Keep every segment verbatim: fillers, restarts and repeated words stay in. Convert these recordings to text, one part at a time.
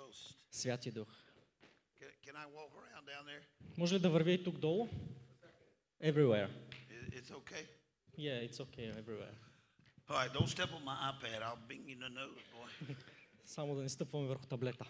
Ghost. Святи Дух. Can, can I walk around down there? Може ли да вървя и тук долу? Everywhere. It, it's okay. Yeah, it's okay everywhere. All right, don't step on my iPad. I'll bing you in the nose, boy. Само да не стъпваме върху таблета.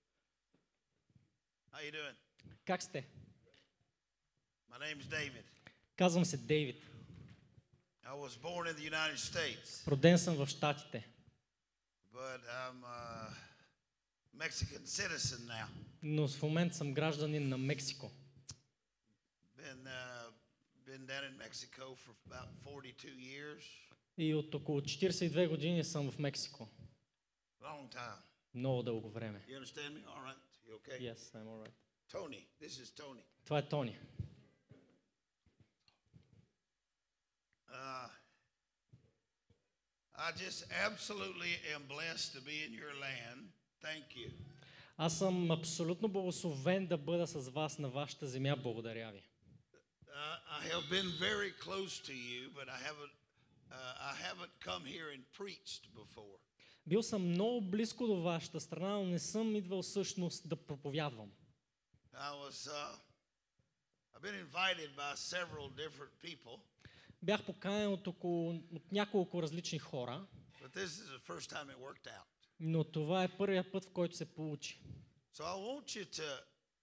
How you doing? Как сте? My name's David. Казвам се Дейвид. I was born in the United States, Роден съм в Щатите, but I'm a Mexican citizen now. но в момента съм гражданин на Мексико. Been uh, been down in Mexico for about forty-two years. И от около четиридесет и две години съм в Мексико. Long time. Много дълго време. You understand me? All right. You okay? Yes, I'm alright. Tony. This is Tony. Това е Тони. Uh, I just absolutely am blessed to be in your land. Thank you. Аз съм абсолютно благословен да бъда с вас на вашата земя. Благодаря ви. Uh, I have been very close to you, but I haven't uh, I haven't come here and preached before. Бил съм много близко до вашата страна, но не съм идвал всъщност да проповядвам. I was uh, I've been invited by several different people. Бях поканен от, около, от няколко различни хора, But this is the first time it worked out. но това е първият път, в който се получи. So I want you to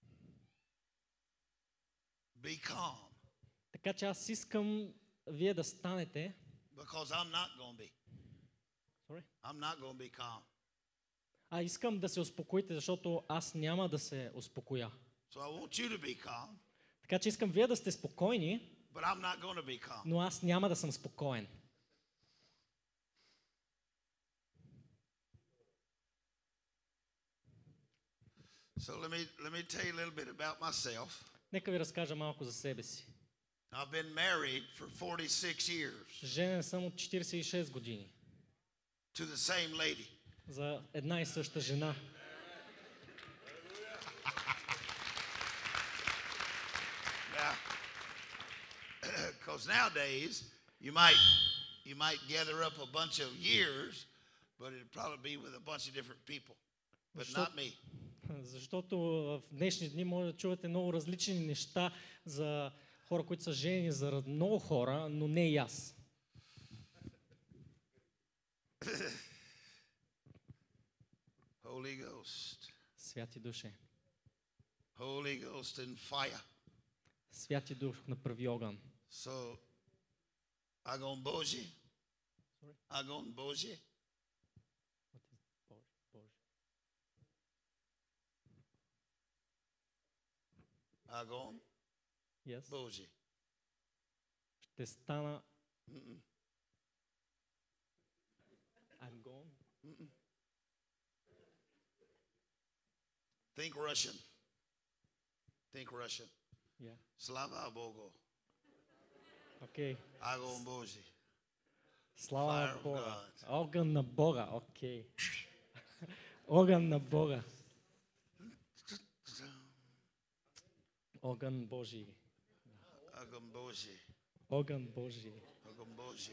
be calm, Така че аз искам вие да станете. because I'm not going to be. Sorry? I'm not going to be calm. А искам да се успокоите, защото аз няма да се успокоя. So I want you to be calm, Така че искам вие да сте спокойни, but I'm not going to be calm. но аз няма да съм спокоен. So let me let me tell you a little bit about myself. Нека ви разкажа малко за себе си. I've been married for forty-six years Женен съм от четиридесет и шест години. to the same lady. За една и съща жена. Now, because nowadays you might you might gather up a bunch of years, but it'd probably be with a bunch of different people, but not me. Защото в днешни дни може да чувате много различни неща за хора, които са жени, за много хора, но не и аз. Holy Ghost, Святи Душе. Holy Ghost and fire. Святи Дух направи огън. So, Agon Boji, Agon Boji, Agon Yes. Boji. Ще стана Mm-mm. агон. Mm-mm. Think Russian. Think Russian. Yeah. Slava Bogo. Окей. Agon Boji. Слава Fire на of Бога. God. Огън на Бога. Окей. Огън на Бога. Огън Божий. Agon Boji. Огън Божий. Agon Boji.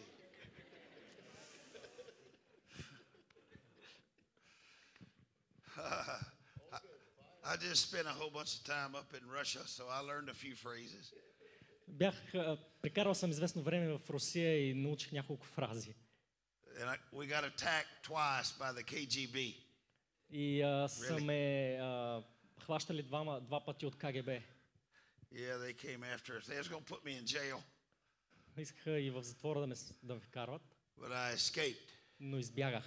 I just spent a whole bunch of time up in Russia, so I learned a few phrases. Бях, а, прекарал съм известно време в Русия и научих няколко фрази. And I, we got attacked twice by the K G B. И а, са ме а, хващали двама, два пъти от К Г Б. Yeah, they came after us. They was going to put me in jail, Искаха и в затвора да ме, с- да ме вкарват, but I escaped. но избягах.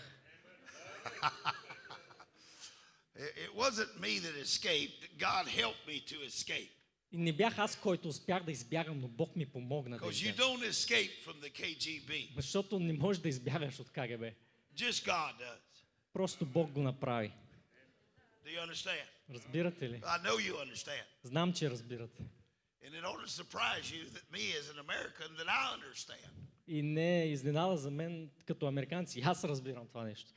It, it wasn't me that escaped. God helped me to escape. И не бях аз, който успях да избягам, но Бог ми помогна да Because you избягам. don't escape from the K G B. Защото не можеш да избягаш от К Г Б. Just God does. Просто Бог го направи. Do you understand? Разбирате ли? I know you understand. Знам, че разбирате. And it ought to surprise you that me as an American that I understand. И не е изненада за мен като американци. Аз разбирам това нещо.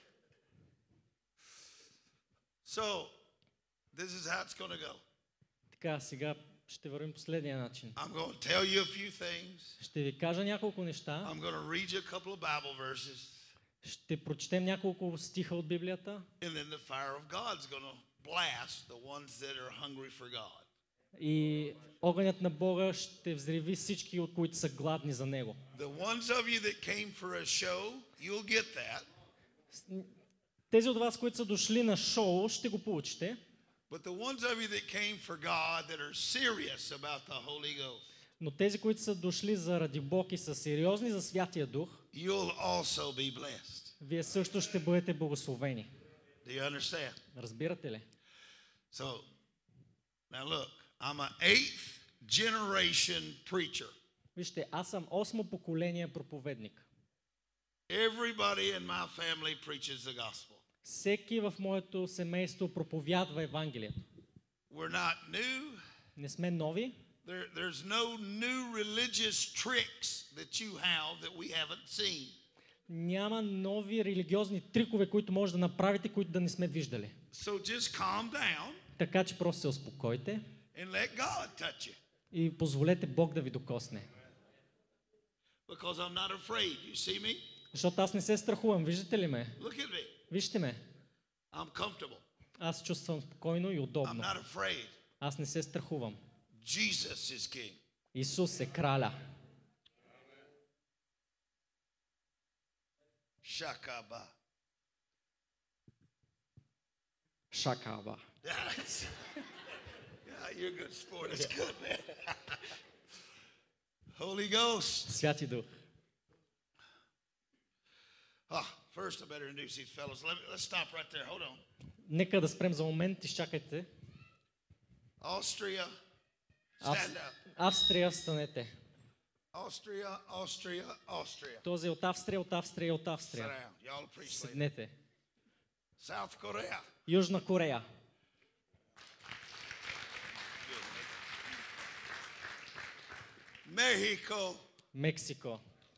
So, this is how it's going to go. Така, сега ще вървим последния начин. I'm going to tell you a few things. Ще ви кажа няколко неща. I'm going to read you a couple of Bible verses. Ще прочетем няколко стиха от Библията. And then the fire of God's going to blast the ones that are hungry for God. И огънят на Бога ще взриви всички, от които са гладни за Него. The ones of you that came for a show, you'll get that. Тези от вас, които са дошли на шоу, ще го получите. But the ones of you that came for God that are serious about the Holy Ghost, Но тези, които са дошли заради Бог и са сериозни за Святия Дух, you'll also be blessed. вие също ще бъдете благословени. Do you understand? Разбирате ли? So, now look, I'm an eighth generation preacher. Вижте, аз съм осмо поколение проповедник. Everybody in my family preaches the gospel. Всеки в моето семейство проповядва Евангелието. We're not new. Не сме нови. There, there's no new religious tricks that you have that we haven't seen. Няма нови религиозни трикове, които може да направите, които да не сме виждали. So just calm down Така че просто се успокойте and let God touch you. и позволете Бог да ви докосне. Because I'm not afraid. You see me? Защото аз не се страхувам. Виждате ли ме? Look at me. Вижте ме. I'm comfortable. Аз се чувствам спокойно и I'm удобно. not afraid. Аз не се страхувам. Jesus is King. Исус е краля. Shakaba. Шакаба. That's- yeah, you're a good sport. It's good, man. Holy Ghost. Святи Дух. Ah, first, I better introduce these fellows. Let me, let's stop right there. Hold on. Нека да спрем за момент. Изчакайте. Austria, Ав... stand up. Австрия, станете. Austria, Austria, Austria. Този е от Австрия, от Австрия, от Sit Австрия. down. Y'all appreciate it. Седнете. South Korea. Южна Корея. Mexico. Мексико.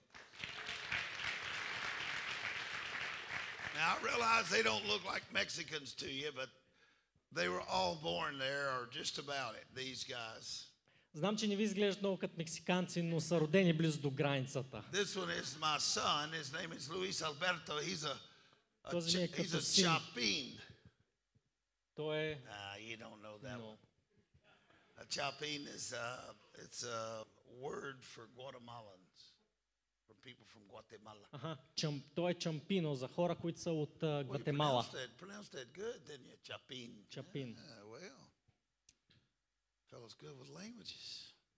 Now, I realize they don't look like Mexicans to you, but they were all born there, or just about it, these guys. Знам, че не ви изглеждат много като мексиканци, но са родени близо до границата. This one is my son. His name is Luis Alberto. He's a, a Този ми е ch- he's като a син. chapin. Той е... Ah, you don't know that Но, one. A chapin is uh, it's a word for Guatemalans, from people from Guatemala. аха, чам, той е чампино за хора, които са от а, Well, you Гватемала. pronounced that, pronounced that good, didn't you? Chapin. Chapin. Yeah, well, fellow's good with languages.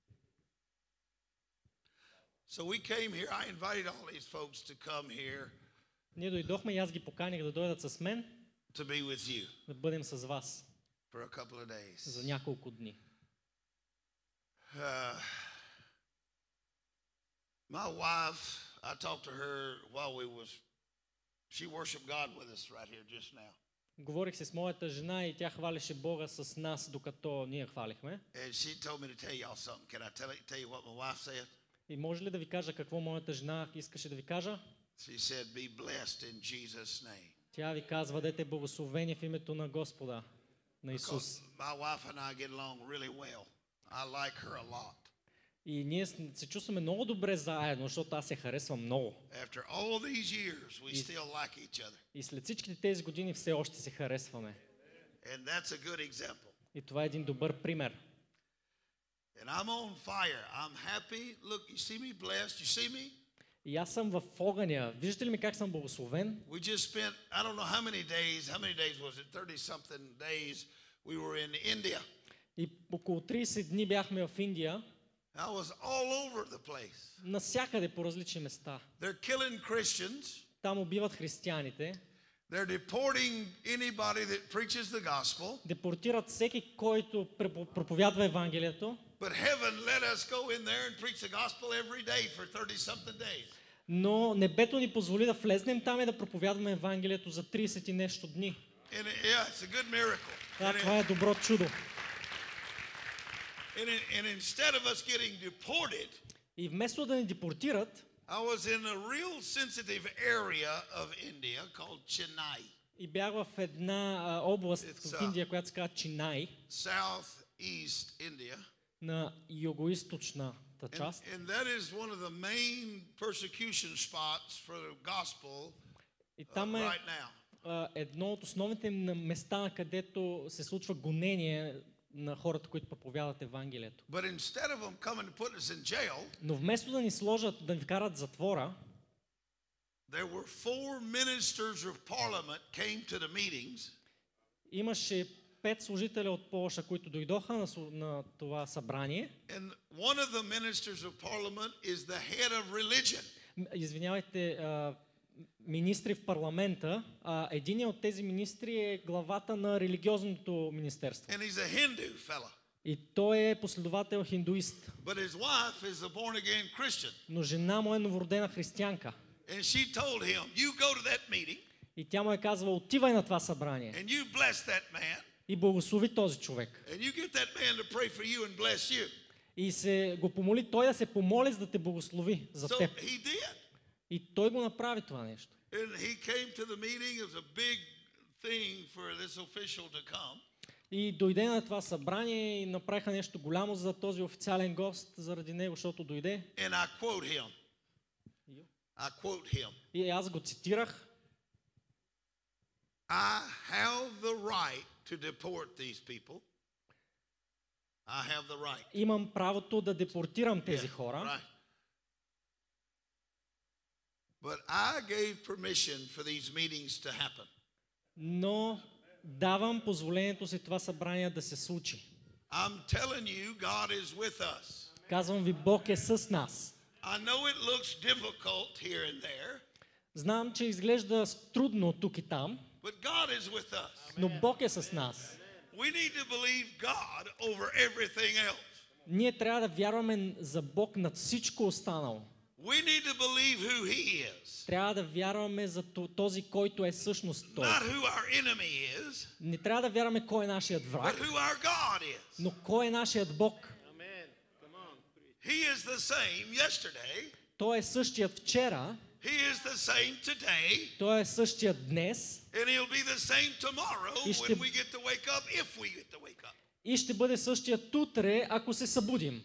So we came here. I invited all these folks to come here Ние дойдохме и аз ги поканих да дойдат с мен, to be with you да бъдем с вас for a couple of days. за няколко дни. Uh, my wife, I talked to her while we was, she worshiped God with us right here just now. Говорих си с моята жена и тя хвалеше Бога с нас, докато ние хвалихме. And she told me to tell y'all something. Can I tell, tell you what my wife said? И може ли да ви кажа какво моята жена искаше да ви кажа? She said, be blessed in Jesus' name. Тя ви казва, дете благословение в името на Господа, на Исус. Because my wife and I get along really well. I like her a lot. И ние се чувстваме много добре заедно, защото аз се харесвам много. After all these years, we Yes. still like each other. И след всичките тези години все още се харесваме. And that's a good example. И това е един добър пример. And I'm on fire. I'm happy. Look, you see me blessed? You see me? И аз съм в огъня. Виждате ли ми как съм благословен? We just spent, I don't know how many days, how many days was it? thirty something days. We were in India. И около трийсет дни бяхме в Индия, I was all over the place. насякъде по различни места. They're killing Christians. Там убиват християните, They're deporting anybody that preaches the gospel. депортират всеки, който препо- проповядва Евангелието, But heaven let us go in there and preach the gospel every day for thirty something days. но небето ни позволи да влезнем там и да проповядваме Евангелието за трийсет и нещо дни. And it- yeah, it's a good miracle. Да, And, това it- е добро чудо. and, it- and instead of us getting deported, И вместо да ни депортират, I was in a real sensitive area of India called Chennai, и бях в една а, област It's, в uh, Индия, която се казва Чинай, southeast India. на югоизточната част. And, and that is one of the main persecution spots for the gospel И uh, там е right now. а, едно от основните на места, където се случва гонение на хората, които проповядат Евангелието. But instead of them coming to put us in jail, Но вместо да ни сложат, да ни вкарат в затвора, there were four ministers of parliament came to the meetings. имаше пет служителя от Полша, които дойдоха на, слу- на това събрание. And one of the ministers of parliament is the head of religion. М, Извинявайте, а, министри в парламента. А единият от тези министри е главата на религиозното министерство. And he's a Hindu fella. И той е последовател хиндуист. But his wife is a born again Christian. Но жена му е новородена християнка. And she told him, you go to that meeting И тя му е казала, отивай на това събрание and you bless that man и благослови този човек. and you get that man to pray for you and bless you. И се го помоли той да се помоли, за да те благослови за So теб. he did. И той го направи това нещо. And he came to the meeting. It was a big thing for this official to come. И дойде на това събрание и направиха нещо голямо за този официален гост, заради него, защото дойде. And I quote him. I quote him. И аз го цитирах. I have the right to deport these people. I have the right. Имам правото да депортирам тези Yeah, хора, right. But I gave permission for these meetings to happen. но давам позволението си това събрание да се случи. I'm telling you, God is with us. Казвам ви, Бог е с нас. I know it looks difficult here and there, Знам, че изглежда трудно тук и там, but God is with us. но Бог е с нас. We need to believe God over everything else. Ние трябва да вярваме за Бог над всичко останало. We need to believe who He is, Трябва да вярваме за то- този, който е всъщност Той. not who our enemy is, Не трябва да вярваме кой е нашият but враг, who our God is. но кой е нашият Бог. He is the same yesterday. Той е същият вчера, He is the same today, Той е същият днес and He'll be the same tomorrow И ще- when we get to wake up, if we get to wake up. и ще бъде същият утре, ако се събудим.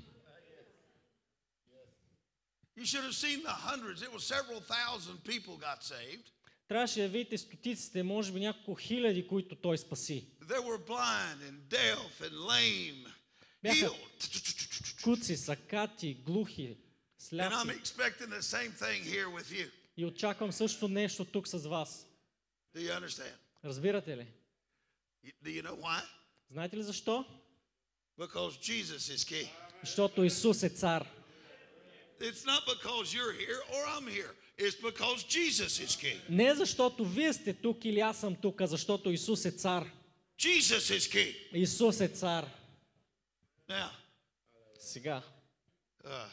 You should have seen the hundreds. It was several thousand people got saved. Трябваше да видите стотиците, може би няколко хиляди, които Той спаси. They were blind and deaf and lame, Бяха healed. куци, сакати, глухи, And I'm сляпи. expecting the same thing here with you. И очаквам също нещо тук с вас. Do you understand? Разбирате ли? You- Do you know why? Знаете ли защо? Because Jesus is king. Защото Исус е цар. It's not because you're here or I'm here. It's because Jesus is king. Не защото вие сте тук или аз съм тук, а защото Исус е цар. Jesus is king. Исус е цар. Now, Сега. uh,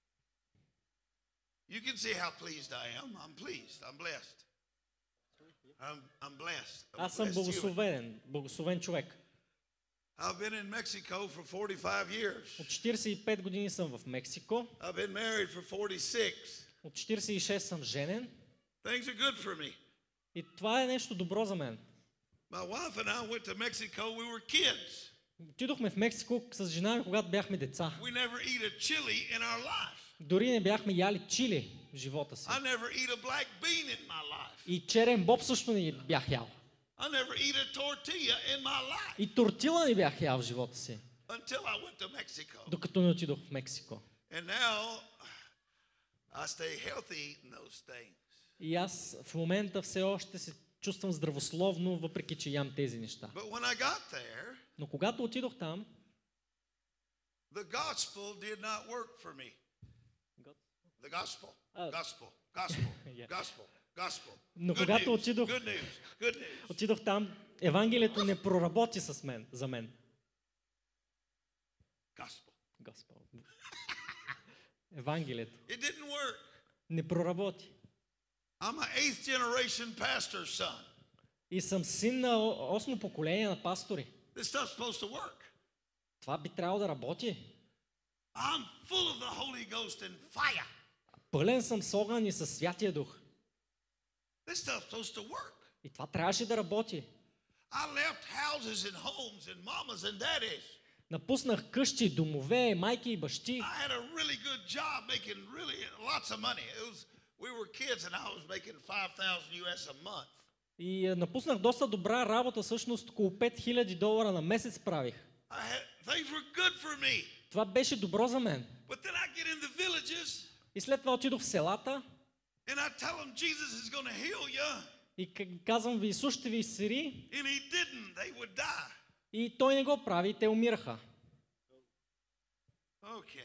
you can see how pleased I am. I'm pleased. I'm blessed. I'm, I'm blessed. I'm Аз съм blessed human. благословен, благословен човек. I've been in Mexico for forty-five years. От четиридесет и пет години съм в Мексико. I've been married for forty-six. От четиридесет и шест съм женен. Things are good for me. И това е нещо добро за мен. My wife and I went to Mexico. We were kids. Отидохме в Мексико с жена ми, когато бяхме деца. We never eat a chili in our life. Дори не бяхме яли чили в живота си. I never eat a black bean in my life. И черен боб също не бях ял. I never eat a tortilla in my life И тортила не бях ял в живота си, until I went to Mexico. докато не отидох в Мексико. And now I stay healthy in those things. И аз в момента все още се чувствам здравословно, въпреки че ям тези неща. But when I got there, Но когато отидох там, the gospel did not work for me. The gospel, Uh, gospel, gospel, yeah. gospel, gospel. Но Good когато news, отидох, good news, good news. отидох там, Евангелието не проработи с мен, за мен. Gospel. Господ. Евангелието It didn't work. не проработи. I'm an eighth generation pastor's son. И съм син на о- осмо поколение на пастори. This stuff's supposed to work. Това би трябвало да работи. I'm full of the Holy Ghost and fire. Пълен съм с огън и със Святия Дух. This stuff's supposed to work. И това трябваше да работи. I left houses and homes and mamas and daddies. Напуснах къщи, домове, майки и бащи. I had a really good job making really lots of money. It was We were kids and I was making five thousand U S a month. И е, напуснах доста добра работа, всъщност около пет хиляди долара на месец правих. I had, things were good for me. Това беше добро за мен. But then I get in the villages И след това отидох в селата and I tell them Jesus is going to heal you. и к- казвам ви, Исус ще ви изцели. And he didn't. They would die. И той не го прави, и те умираха. Okay.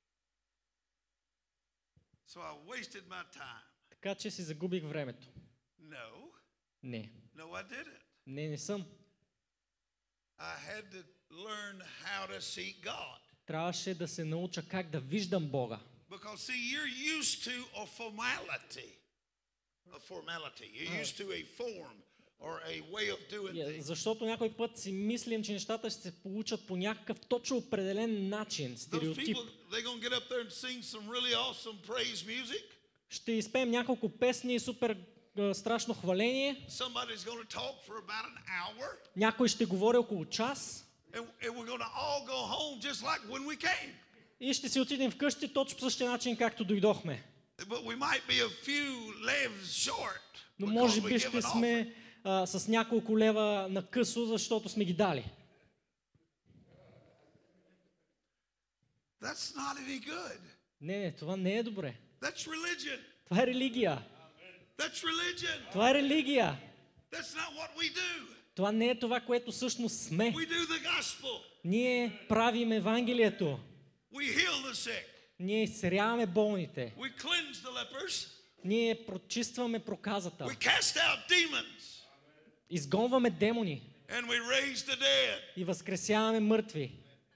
So I wasted my time. Така че си загубих времето. No. Не. No, I didn't. Не, не съм. I had to learn how to seek God. Трябваше да се науча как да виждам Бога. Because see, you're used to a formality. A formality. You're used to a form or a way of doing Yeah, things. защото някой път си мислим, че нещата ще се получат по някакъв точно определен начин, Those стереотип. people, they're going to get up there and sing some really awesome praise music. Ще изпеем няколко песни и супер а, страшно хваление. Somebody's going to talk for about an hour. Някой ще говори около час. And, and we're going to all go home just like when we came. И ще си отидем вкъщи точно по същия начин, както дойдохме. But we might be a few levels short. Но because може we би give ще an offering. сме а, с няколко лева на късо, защото сме ги дали. That's not any good. Не, не, това не е добре. That's religion. Това е религия. That's religion. Това е религия. That's not what we do. Това не е това, което всъщност сме. We do the gospel. Ние правим Евангелието. We heal the sick. Ние изцеряваме болните. We cleanse the lepers. Ние прочистваме проказата. We cast out demons. Изгонваме демони. And we raise the dead. И възкресяваме мъртви.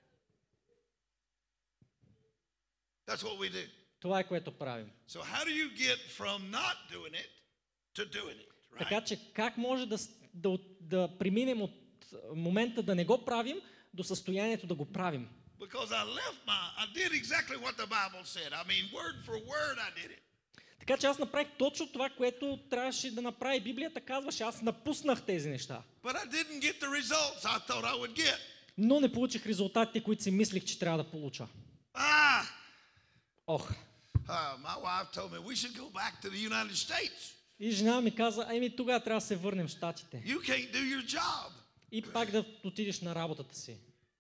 That's what we do. Това е което правим. So how do you get from not doing it to doing it? Right? Така че как може да, с- да, от- да преминем от момента да не го правим до състоянието да го правим? Because I left my, I did exactly what the Bible said. I mean, word for word I did it. Така че аз направих точно това, което трябваше да направи Библията. Казваше, аз напуснах тези неща. But I didn't get the results I thought I would get. Но не получих резултатите, които си мислих, че трябва да получа. Ah! Ох. Uh, my wife told me we should go back to the United States. И жена ми каза, ами тогава трябва да се върнем в Щатите. You can't do your job. И пак да отидеш на работата си.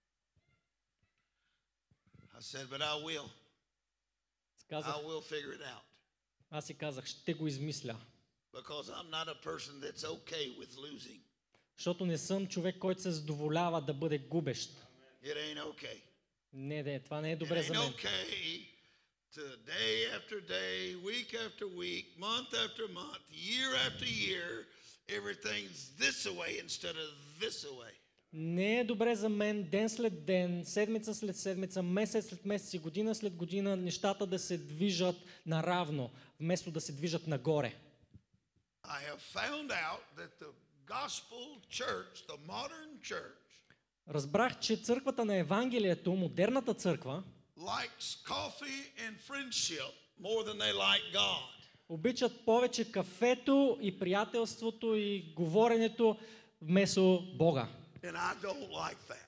I said, but I will. Казах, I will figure it out. аз си казах, ще го измисля. Because I'm not a person that's okay with losing. Защото не съм човек, който се задоволява да бъде губещ. It ain't okay. Не, не, това не е It добре за ain't мен. okay to day after day, week after week, month after month, year after year, everything's this way instead of this way. Не е добре за мен ден след ден, седмица след седмица, месец след месец и година след година нещата да се движат наравно, вместо да се движат нагоре. I have found out that the gospel church, the modern church, Разбрах, че църквата на Евангелието, модерната църква, likes coffee and friendship more than they like God. обичат повече кафето и приятелството и говоренето вместо Бога. And I don't like that.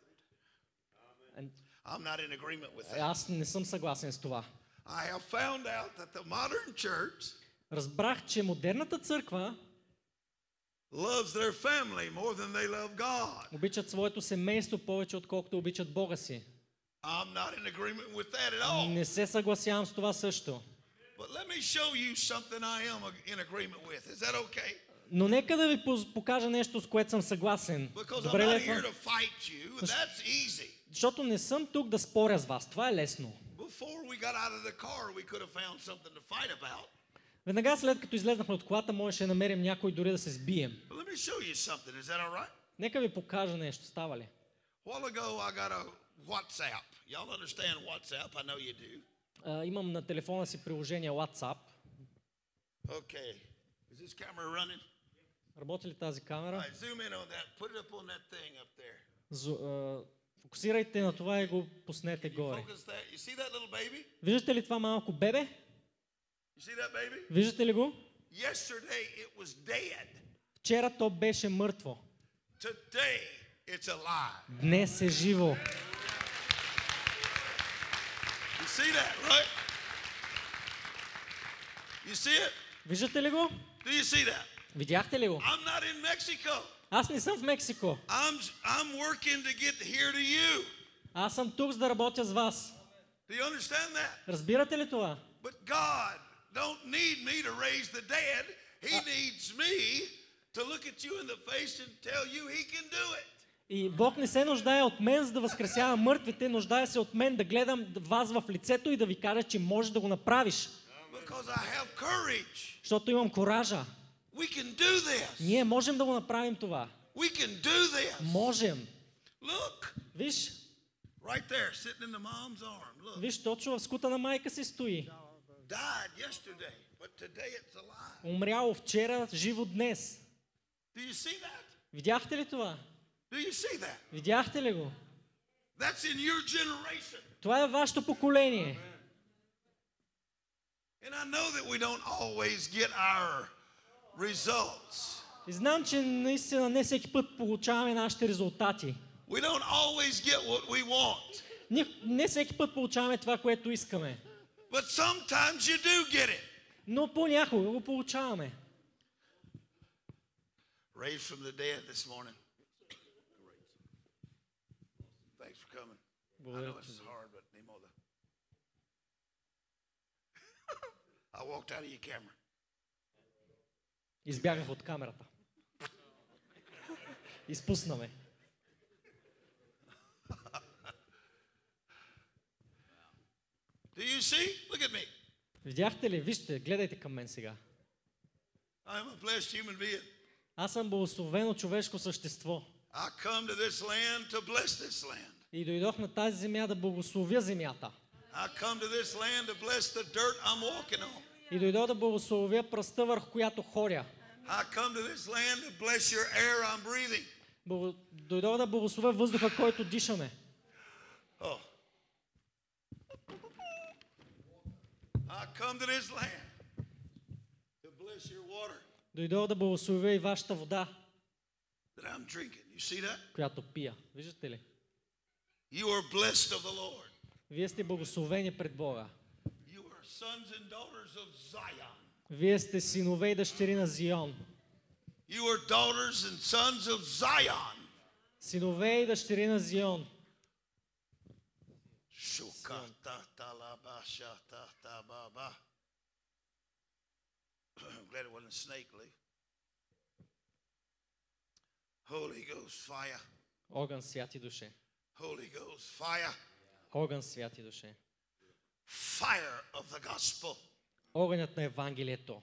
I'm not in agreement with that. Аз не съм съгласен с това. I have found out that the modern church Разбрах, че модерната църква loves their family more than they love God. обичат своето семейство повече, отколкото обичат Бога си. I'm not in agreement with that at all. Не се съгласявам с това също. But let me show you something I am in agreement with. Is that okay? Но нека да ви поз- покажа нещо, с което съм съгласен. Because I'm Добре ли not е това? here to fight you. That's easy. Защото не съм тук да споря с вас. Това е лесно. Before we got out of the car, we could have found something to fight about. Веднага след като излезнахме от колата, можеше да намерим някой дори да се сбием. But let me show you something. Is that all right? Нека ви покажа нещо. Става ли? A while ago, I got a WhatsApp. Y'all understand WhatsApp? I know you do. А, имам на телефона си приложение WhatsApp. Okay. Is this camera running? Работи ли тази All камера? right, zoom in on that. Put it up on that thing up there. Зо, а, фокусирайте на това и го пуснете You горе. focus that. You see that little baby? Виждате ли това малко бебе? You see that baby? Виждате ли го? Yesterday it was dead. Вчера то беше мъртво. Today it's alive. Днес е живо. You see that, right? You see it? Виждате ли го? Do you see that? Видяхте ли го? I'm not in Mexico. Аз не съм в Мексико. I'm I'm working to get here to you. Аз съм тук, за да работя с вас. Do you understand that? Разбирате ли това? But God don't need me to raise the dead. He needs me to look at you in the face and tell you he can do it. И Бог не се нуждае от мен, за да възкресява мъртвите, нуждае се от мен да гледам вас в лицето и да ви кажа, че може да го направиш. Because I have courage. Защото имам коража. We can do this. Ние можем да го направим това. We can do this. Можем. Look. Виж, Right there, sitting in the mom's arm. Look. виж, точно в скута на майка си стои. Died yesterday, but today it's alive. Умряло вчера, живо днес. Do you see that? Видяхте ли това? Do you see that? Видяхте ли го? That's in your generation. Това е вашето поколение. And I know that we don't always get our results. И знам, че наистина не всеки път получаваме нашите резултати. We don't always get what we want. Не, не всеки път получаваме това, което искаме. But sometimes you do get it. Но понякога го получаваме. Raised from the dead this morning. Thanks for coming. I know this is hard, but need more. I walked out of your camera. Избягах от камерата. Изпуснаме. Do you see? Look at me. Видяхте ли? Вижте, гледайте към мен сега. I am a blessed human being. Аз съм благословено човешко същество. I come to this land to bless this land. И дойдох на тази земя да благословя земята. I come to this land to bless the dirt I'm walking on. И дойдох да благословя пръста, върху която ходя. I come to this land to bless your air I'm breathing. Благо... Дойдох да благословя въздуха, който дишаме. Oh. I come to this land to bless your water Дойдох да благословя и вашата вода, that I'm drinking. You see that? която пия. Виждате ли? You are blessed of the Lord. Вие сте благословени пред Бога. You are sons and daughters of Zion. Вие сте синове и дъщери на Зион. You are daughters and sons of Zion. Синове и дъщери на Зион. I'm glad it wasn't a snake, Lee. Holy Ghost fire. Огън, святи душе. Holy Ghost fire. Огън, святи душе. Fire of the gospel. Огънят на Евангелието.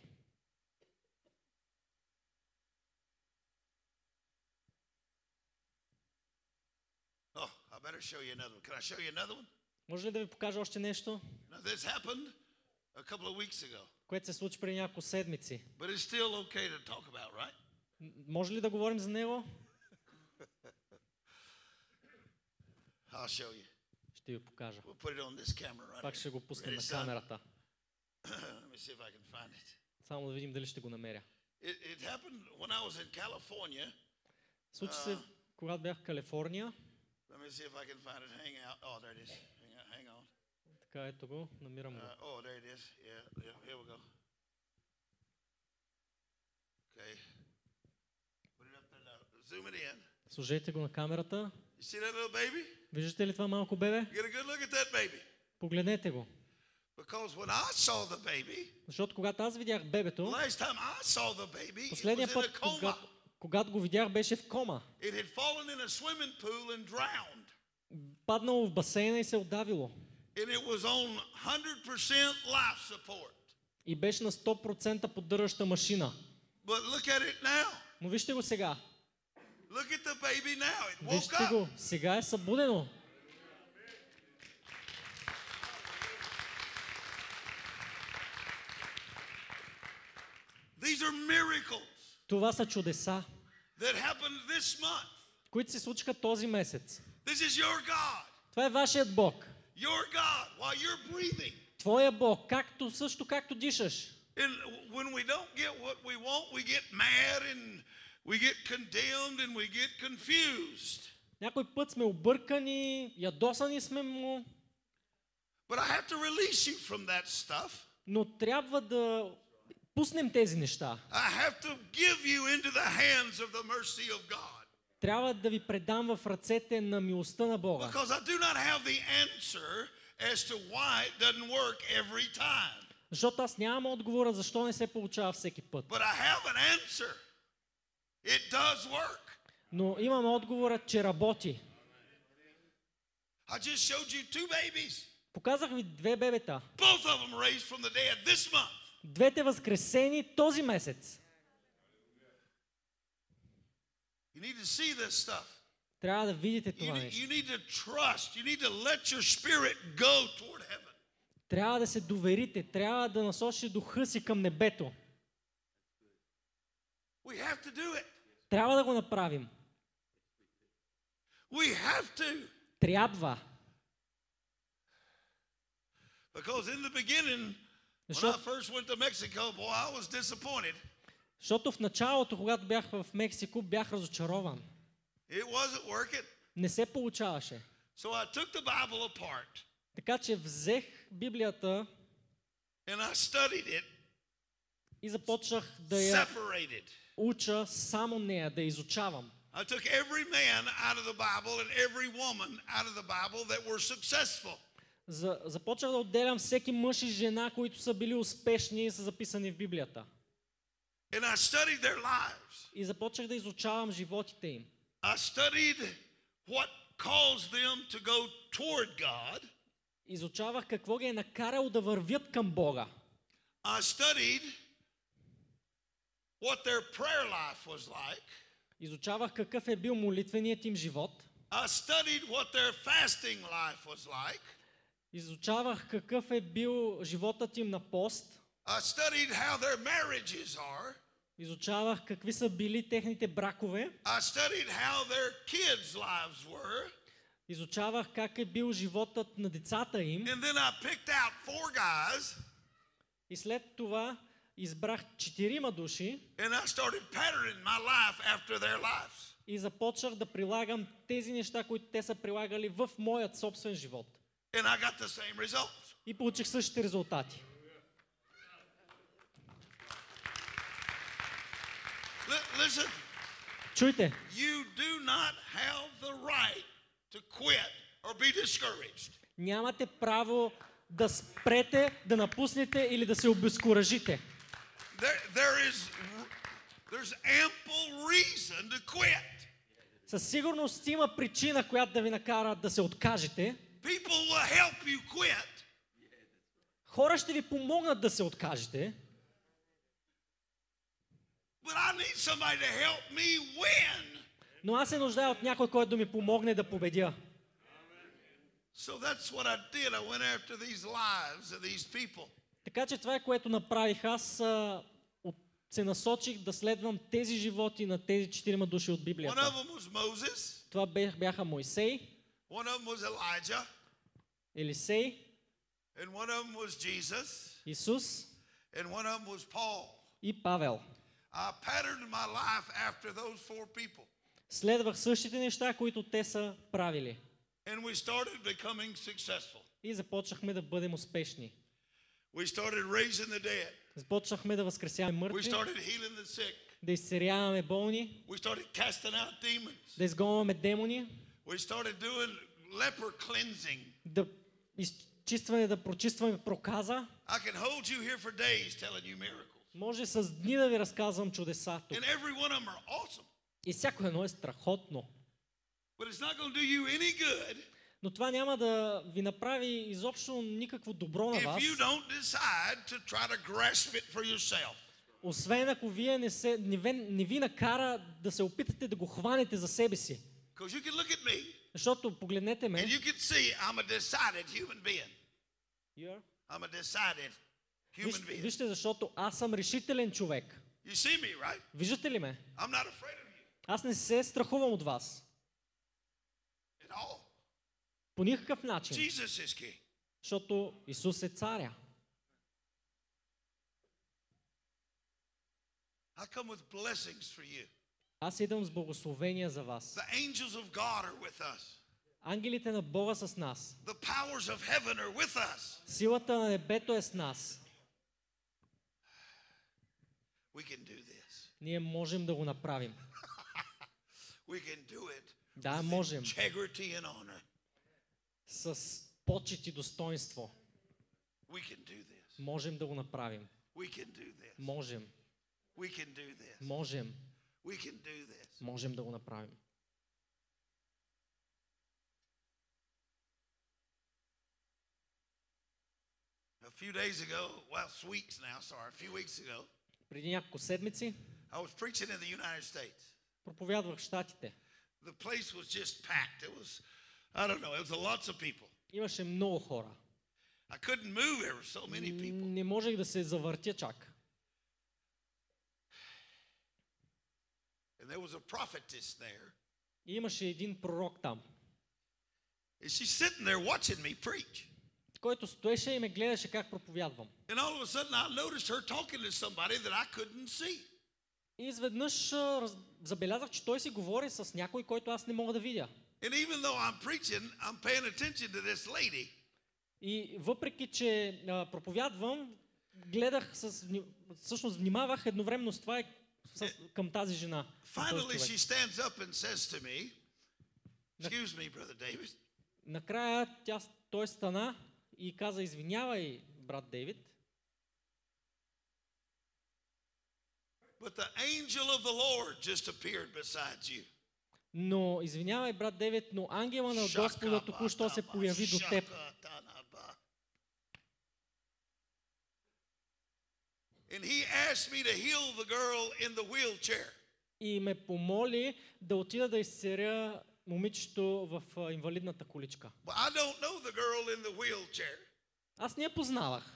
Oh, I better show you another one. Can I show you another one? Може ли да ви покажа още нещо, Now, this happened a couple of weeks ago, което се случи преди няколко седмици? but it's still okay to talk about, right? М- Може ли да говорим за него? I'll show you. Ще ви покажа. We'll put it on this camera right Пак here. ще го пуснем Ready, на son? камерата. Let me see if I can find it. Само да видим дали ще го намеря. It, it happened when I was in California. Случи се, когато бях в Калифорния. Let me see if I can find it. Hang out. Oh, there it is. Hang on. Hang on. Така, ето го, намирам го. Uh, oh, there it is. Yeah, yeah, here we go. Okay. Put it up there now. Zoom it in. Сложете го на камерата. You see that little baby? Виждате ли това малко бебе? Get a good look at that baby. Погледнете го. Because when I saw the baby, Защото когато аз видях бебето, last time I saw the baby, it последния was in път, a coma. когато, когато го видях, беше в кома. It had fallen in a swimming pool and drowned. Паднало в басейна и се удавило. And it was on one hundred percent life support. И беше на сто процента поддържаща машина. But look at it now. Но вижте го сега. Look at the baby now. It woke Вижте up. го. Сега е събудено. These are miracles Това са чудеса, that happened this month. които се случиха този месец. This is your God. Това е вашият Бог. Your God while you're breathing. Твоя Бог, както, също както дишаш. And when we don't get what we want, we get mad and we get condemned and we get confused. Някой път сме объркани, ядосани сме му, But I have to release you from that stuff но трябва да пуснем тези неща. I have to give you into the hands of the mercy of God. Трябва да ви предам в ръцете на милостта на Бога. Because I do not have the answer as to why it doesn't work every time. Защото аз нямам отговора защо не се получава всеки път. But I have an answer. It does work. Но имам отговора, че работи. I just showed you two babies. Показах ви две бебета. Both of them raised from the dead this month. Двете възкресени този месец. You need to see this stuff. Трябва да видите You това need, нещо. you need to trust. You need to let your spirit go toward heaven. Трябва да се доверите, трябва да насочите духа си към небето. We have to do it. Трябва да го направим. We have to. Трябва. Because in the beginning, when I Защото, first went to Mexico, boy, I was disappointed. защото в началото, когато бях в Мексико, бях разочарован. It wasn't working. Не се получаваше. So I took the Bible apart Така че взех Библията and I studied it, и започнах да я separated. уча само нея, да я изучавам. I took every man out of the Bible and every woman out of the Bible that were successful. За, започнах да отделям всеки мъж и жена, които са били успешни и са записани в Библията. And I studied their lives. И започнах да изучавам животите им. I studied what caused them to go toward God. Изучавах какво ги е накарало да вървят към Бога. I studied what their prayer life was like. Изучавах какъв е бил молитвеният им живот. I studied what their fasting life was like. Изучавах какъв е бил животът им на пост. I studied how their marriages are. Изучавах какви са били техните бракове. I studied how their kids' lives were. Изучавах как е бил животът на децата им. And then I picked out four guys И след това избрах четирима души and I started patterning my life after their lives. и започнах да прилагам тези неща, които те са прилагали в моят собствен живот. And I got the same results. И получих същите резултати. Li- listen, Чуйте, you do not have the right to quit or be discouraged. нямате право да спрете, да напуснете или да се обезкуражите. There, there is there's ample reason to quit. Със сигурност има причина, която да ви накара да се откажете. People will help you quit, Хора ще ви помогнат да се откажете, but I need somebody to help me win. но аз се нуждая от някой, който да ми помогне да победя. So that's what I did. I went after these lives of these people. Така че това е, което направих. Аз а, от, се насочих да следвам тези животи на тези четирима души от One of Библията. them was Moses, Това бях, бяха Мойсей, one of them was Elijah, Елисей, and one of them was Jesus, Исус and one of them was Paul. и Павел. I patterned my life after those four people. Следвах същите неща, които те са правили. And we started becoming successful. И започнахме да бъдем успешни. We started raising the dead. Започнахме да възкресяваме We мъртви, started healing the sick. да изцеряваме болни, We started casting out demons. да изгонваме демони, We started doing leper cleansing. да изчистваме, да прочистваме проказа. I can hold you here for days telling you miracles. Може с дни да ви разказвам чудеса тук. And every one of them are awesome. И всяко едно е страхотно. But it's not going to do you any good Но това няма да ви направи изобщо никакво добро на if вас, you don't decide to try to grasp it for yourself. освен ако вие не, се, не, ви, не ви накара да се опитате да го хванете за себе си. Because you can look at me Защото погледнете and ме. you can see I'm a decided human being. You're- I'm a decided human Виж, being. вижте, защото аз съм решителен човек. You see me, right? Виждате ли ме? I'm not afraid of you Аз не се страхувам от вас. at all. По никакъв начин. Jesus is king. Защото Исус е царя. I come with blessings for you. Аз идвам с благословения за вас. The angels of God are with us. Ангелите на Бога са с нас. The powers of heaven are with us. Силата на небето е с нас. We can do this. Ние можем да го направим. We can do it Да, with можем. integrity and honor. С почет и достоинство. We can do this. Можем да го направим. We can do this. Можем. We can do this. Можем. We can do this. Можем да го направим. A few days ago, well, it's weeks now, sorry, a few weeks ago, Преди няколко седмици I was preaching in the United States. проповядвах в Щатите. The place was just packed. It was, I don't know, it was a lots of people. Имаше много хора. I couldn't move, there were so many people. Не можех да се завъртя чак. And there was a prophetess there. И имаше един пророк там, And she's sitting there watching me preach. който стоеше и ме гледаше как проповядвам. And all of a sudden I noticed her talking to somebody that I couldn't see. И изведнъж а, раз... забелязах, че той си говори с някой, който аз не мога да видя. And even though I'm preaching, I'm paying attention to this lady. И въпреки, че а, проповядвам, гледах, с... вни- всъщност внимавах едновременно с това и с... към тази жена. към този Finally, човек. she stands up and says to me, excuse me, Brother David, Накрая тя, той стана и каза: извинявай, брат Дейвид, but the angel of the Lord just appeared beside you. но извинявай, брат Дейвид, но ангела на Господа току-що се появи до теб. And he asked me to heal the girl in the wheelchair. И ме помоли да отида да изцеря момичето в а, инвалидната количка. But I don't know the girl in the wheelchair. Аз не я познавах.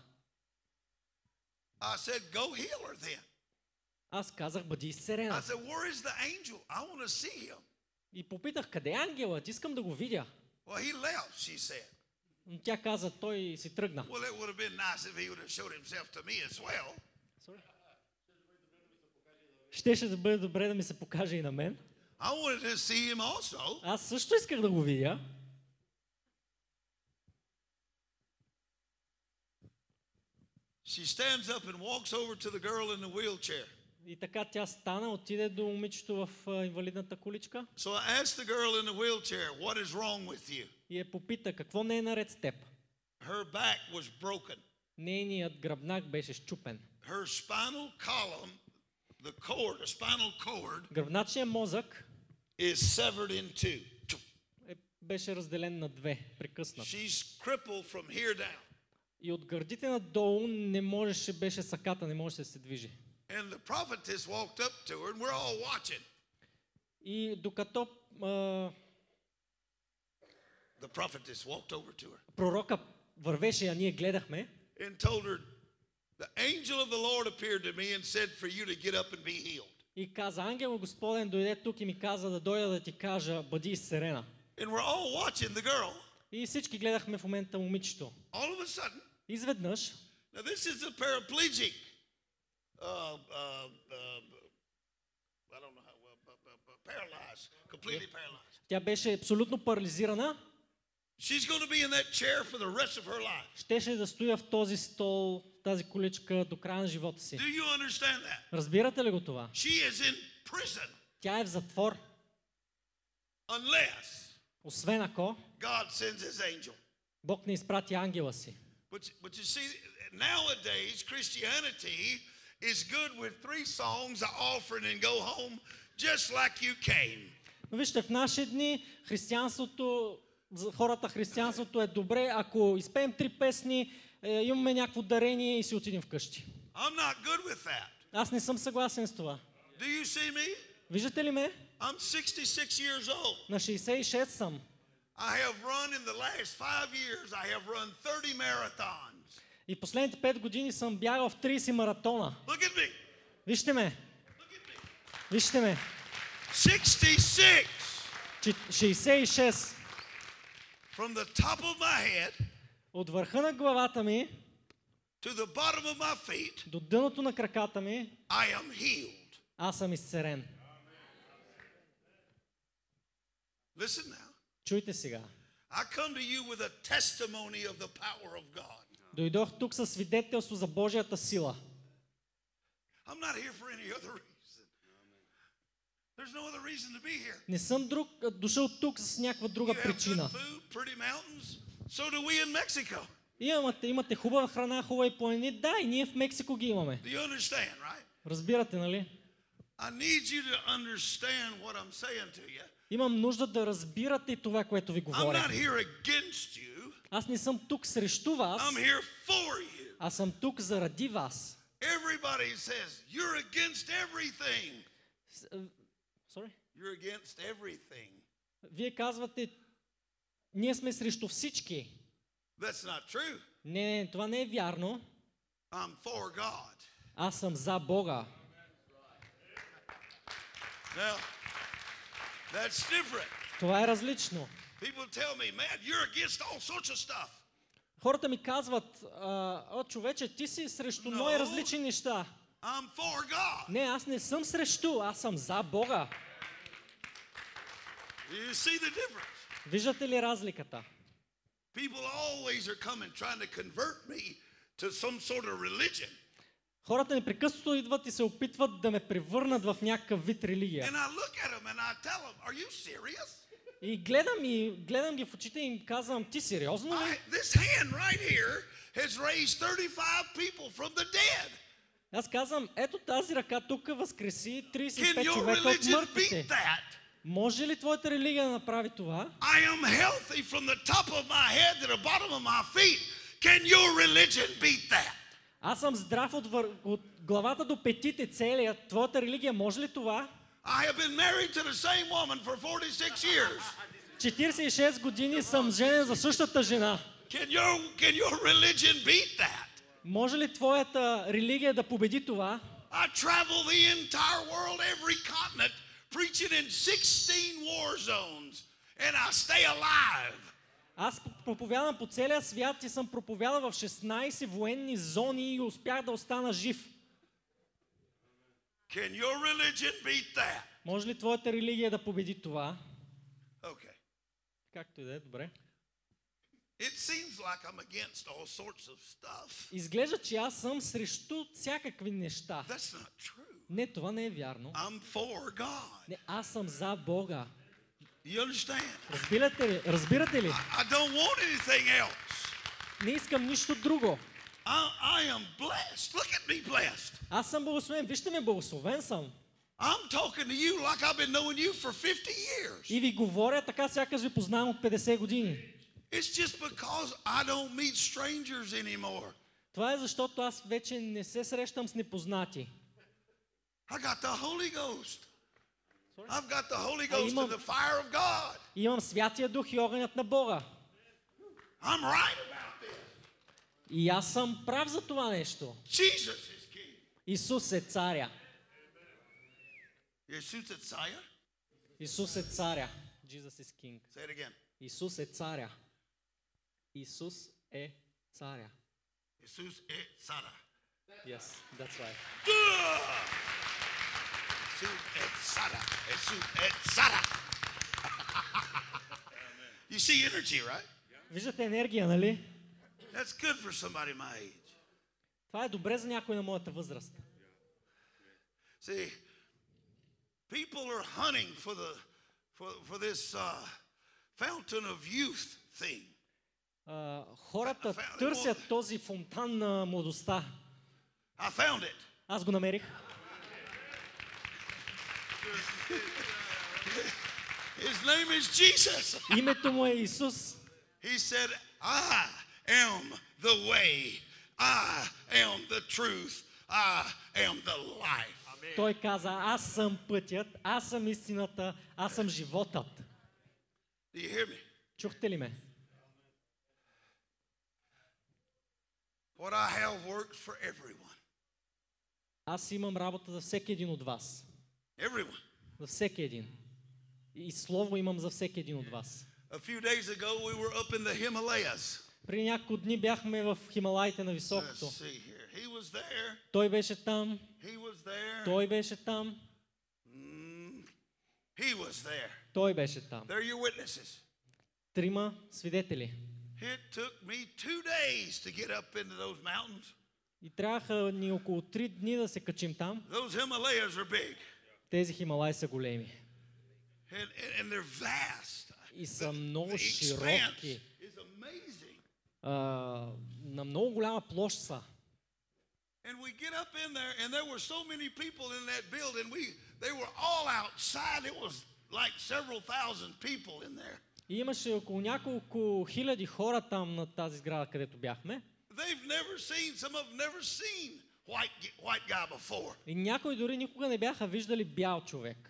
I said, go heal her then. Аз казах: бъди I изцерена. said, where is the angel? I want to see him. И попитах: къде е ангелът? Искам да го видя. Well, he left, she said. Но тя каза: той си тръгна. Well, it would have been nice if he would have showed himself to me as well. Щеше да бъде добре да ми се покаже и на мен. I wanted to see him also. Аз също исках да го видя. She stands up and walks over to the girl in the wheelchair. И така тя стана, отиде до момичето в а, инвалидната количка So I asked the girl in the wheelchair, what is wrong with you? и я попита: какво не е наред с теб. Her back was broken. Нейният гръбнак беше счупен. Her spinal column, the cord, the spinal cord Гръбначният мозък is severed in two. е, беше разделен на две, прекъснат. She's crippled from here down. И от гърдите надолу не можеше, беше саката, не можеше да се движи. And the prophetess walked up to her and we're all watching. И докато а, The prophetess walked over to her пророка вървеше, а ние гледахме, and told her, the angel of the Lord appeared to me and said for you to get up and be healed. и каза: ангел Господен дойде тук и ми каза да дойда да ти кажа: бъди изцерена. And we're all watching the girl. И всички гледахме в момента момичето. All of a sudden, Изведнъж, now this is a paraplegic. Uh, uh, uh, I don't know how well, but, but, but paralyzed, completely paralyzed. тя беше абсолютно парализирана. She's going to be in that chair for the rest of her life. Щеше да стоя в този стол, в тази количка до края на живота си. Do you understand that? Разбирате ли го това? She is in prison Тя е в затвор, unless освен ако God sends his angel. Бог не изпрати ангела си. But, but you see, nowadays Christianity is good with three songs, an offering, and go home just like you came. Но вижте, в наши дни християнството, за хората християнството е добре, ако изпеем три песни, е, имаме някакво дарение и си отидем вкъщи. I'm not good with that. Аз не съм съгласен с това. Do you see me? Виждате ли ме? I'm sixty-six years old. На шейсет и шест съм. I have run in the last five years, I have run thirty marathons. И последните пет години съм бягал в трийсет маратона. Look at me. Вижте ме. Look at me. Вижте ме. sixty-six. Че- шейсет и шест. From the top of my head От върха на главата ми to the bottom of my feet, до дъното на краката ми, I am healed. аз съм изцерен. Listen now. Чуйте сега. I come to you with a testimony of the power of God. Дойдох тук със свидетелство за Божията сила. I'm not here for any other reason. There's no other reason to be here. Не съм друг, дошъл тук с някаква друга You have причина. good food, pretty mountains. So do we in Mexico. Имате, имате хубава храна, хубави планини. Да, и ние в Мексико ги имаме. Do you understand, right? Разбирате, нали? I need you to understand what I'm saying to you. Имам нужда да разбирате това, което ви I'm говоря. not here against you. Аз не съм тук срещу вас, I'm here for you. аз съм тук заради вас. Everybody says you're against everything. С- а, Sorry? You're against everything. Вие казвате, ние сме срещу всички. That's not true. Не, не, това не е вярно. I'm for God. Аз съм за Бога. Now, that's different. Това е различно. People tell me, man, you're against all sorts of stuff. Хората ми казват, а, о, човече, ти си срещу No. много различни неща. I'm for God. Не, аз не съм срещу, аз съм за Бога. You see the difference? Виждате ли разликата? People always are coming trying to convert me to some sort of religion. Хората непрекъснато идват и се опитват да ме превърнат в някакъв вид религия. And I look at them and I tell them, are you serious? И гледам, и гледам ги в очите и им казвам, ти сериозно ли? I, this hand right here has raised thirty-five people from the dead. Аз казвам, ето тази ръка тук възкреси тридесет и Can пет your човека от religion мъртвите. beat that? Може ли твоята религия да направи това? I am healthy from the top of my head to the bottom of my feet. Can your religion beat that? Аз съм здрав от, вър... от главата до петите целия. Твоята религия може ли това? I have been married to the same woman for forty-six years. четиридесет и шест години съм женен за същата жена. Can your, can your religion beat that? Може ли твоята религия да победи това? I travel the entire world, every continent, preaching in sixteen war zones, and I stay alive. Аз проповядвам по целия свят и съм проповядал в шестнадесет военни зони и успях да остана жив. Can your religion beat that? Може ли твоята религия да победи това? Okay. Както и да е, добре. It seems like I'm against all sorts of stuff. Изглежда, че аз съм срещу всякакви неща. That's not true. Не, това не е вярно. I'm for God. Не, аз съм за Бога. You understand? Разбирате ли? Разбирате ли? I, I don't want anything else. Не искам нищо друго. I, I am blessed. Look at me blessed. Аз съм благословен. Вижте ме, благословен съм. I'm talking to you like I've been knowing you for fifty years. И ви говоря така, сякаш ви познавам от петдесет години. It's just because I don't meet strangers anymore. Това е защото аз вече не се срещам с непознати. I got the Holy Ghost. Sorry? I've got the Holy А, Ghost имам- and the fire of God. Имам Святия Дух и огънят на Бога. I'm right about this. И аз съм прав за това нещо. Jesus is King. Исус е царя. Jesus is Messiah. Исус е царя. Jesus is King. Say it again. Исус е царя. Исус е царя. Jesus is Sara. Yes, that's right. Jesus is Sara. Jesus is Sara. You see energy, right? Виждате енергия, нали? That's good for somebody my age. Това е добре за някой на моята възраст. See, people are hunting for the for, for this uh, fountain of youth thing. А, хората търсят този фонтан на младостта. I found it. Аз го намерих. His name is Jesus. Името му е Исус. He said, I am the way. I am the truth. I am the life. Той каза, аз съм пътят, аз съм истината, аз съм животът. Do you hear me? Чухте ли ме? What I have works for everyone. Аз имам работа за всеки един от вас. Everyone. За всеки един. И слово имам за всеки един от вас. A few days ago we were up in the Himalayas. При няколко дни бяхме в Хималаите на Let's високото. see here. He was there. Той беше там, He was there. той беше там, Mm, he was there. той беше там. They're your witnesses. Трима свидетели. It took me two days to get up into those mountains. И трябваха ни около три дни да се качим там. Those Himalayas are big. Тези Хималаи са големи. And, and, and they're vast. И са много The expanse широки. is amazing. А, на много голяма площ са. And we get up in there, and there were so many people in that building. We, they were all outside. It was like several thousand people in there. И имаше около няколко хиляди хора там на тази сграда, където бяхме. They've never seen, some of them never seen white, white guy before. И някои дори никога не бяха виждали бял човек.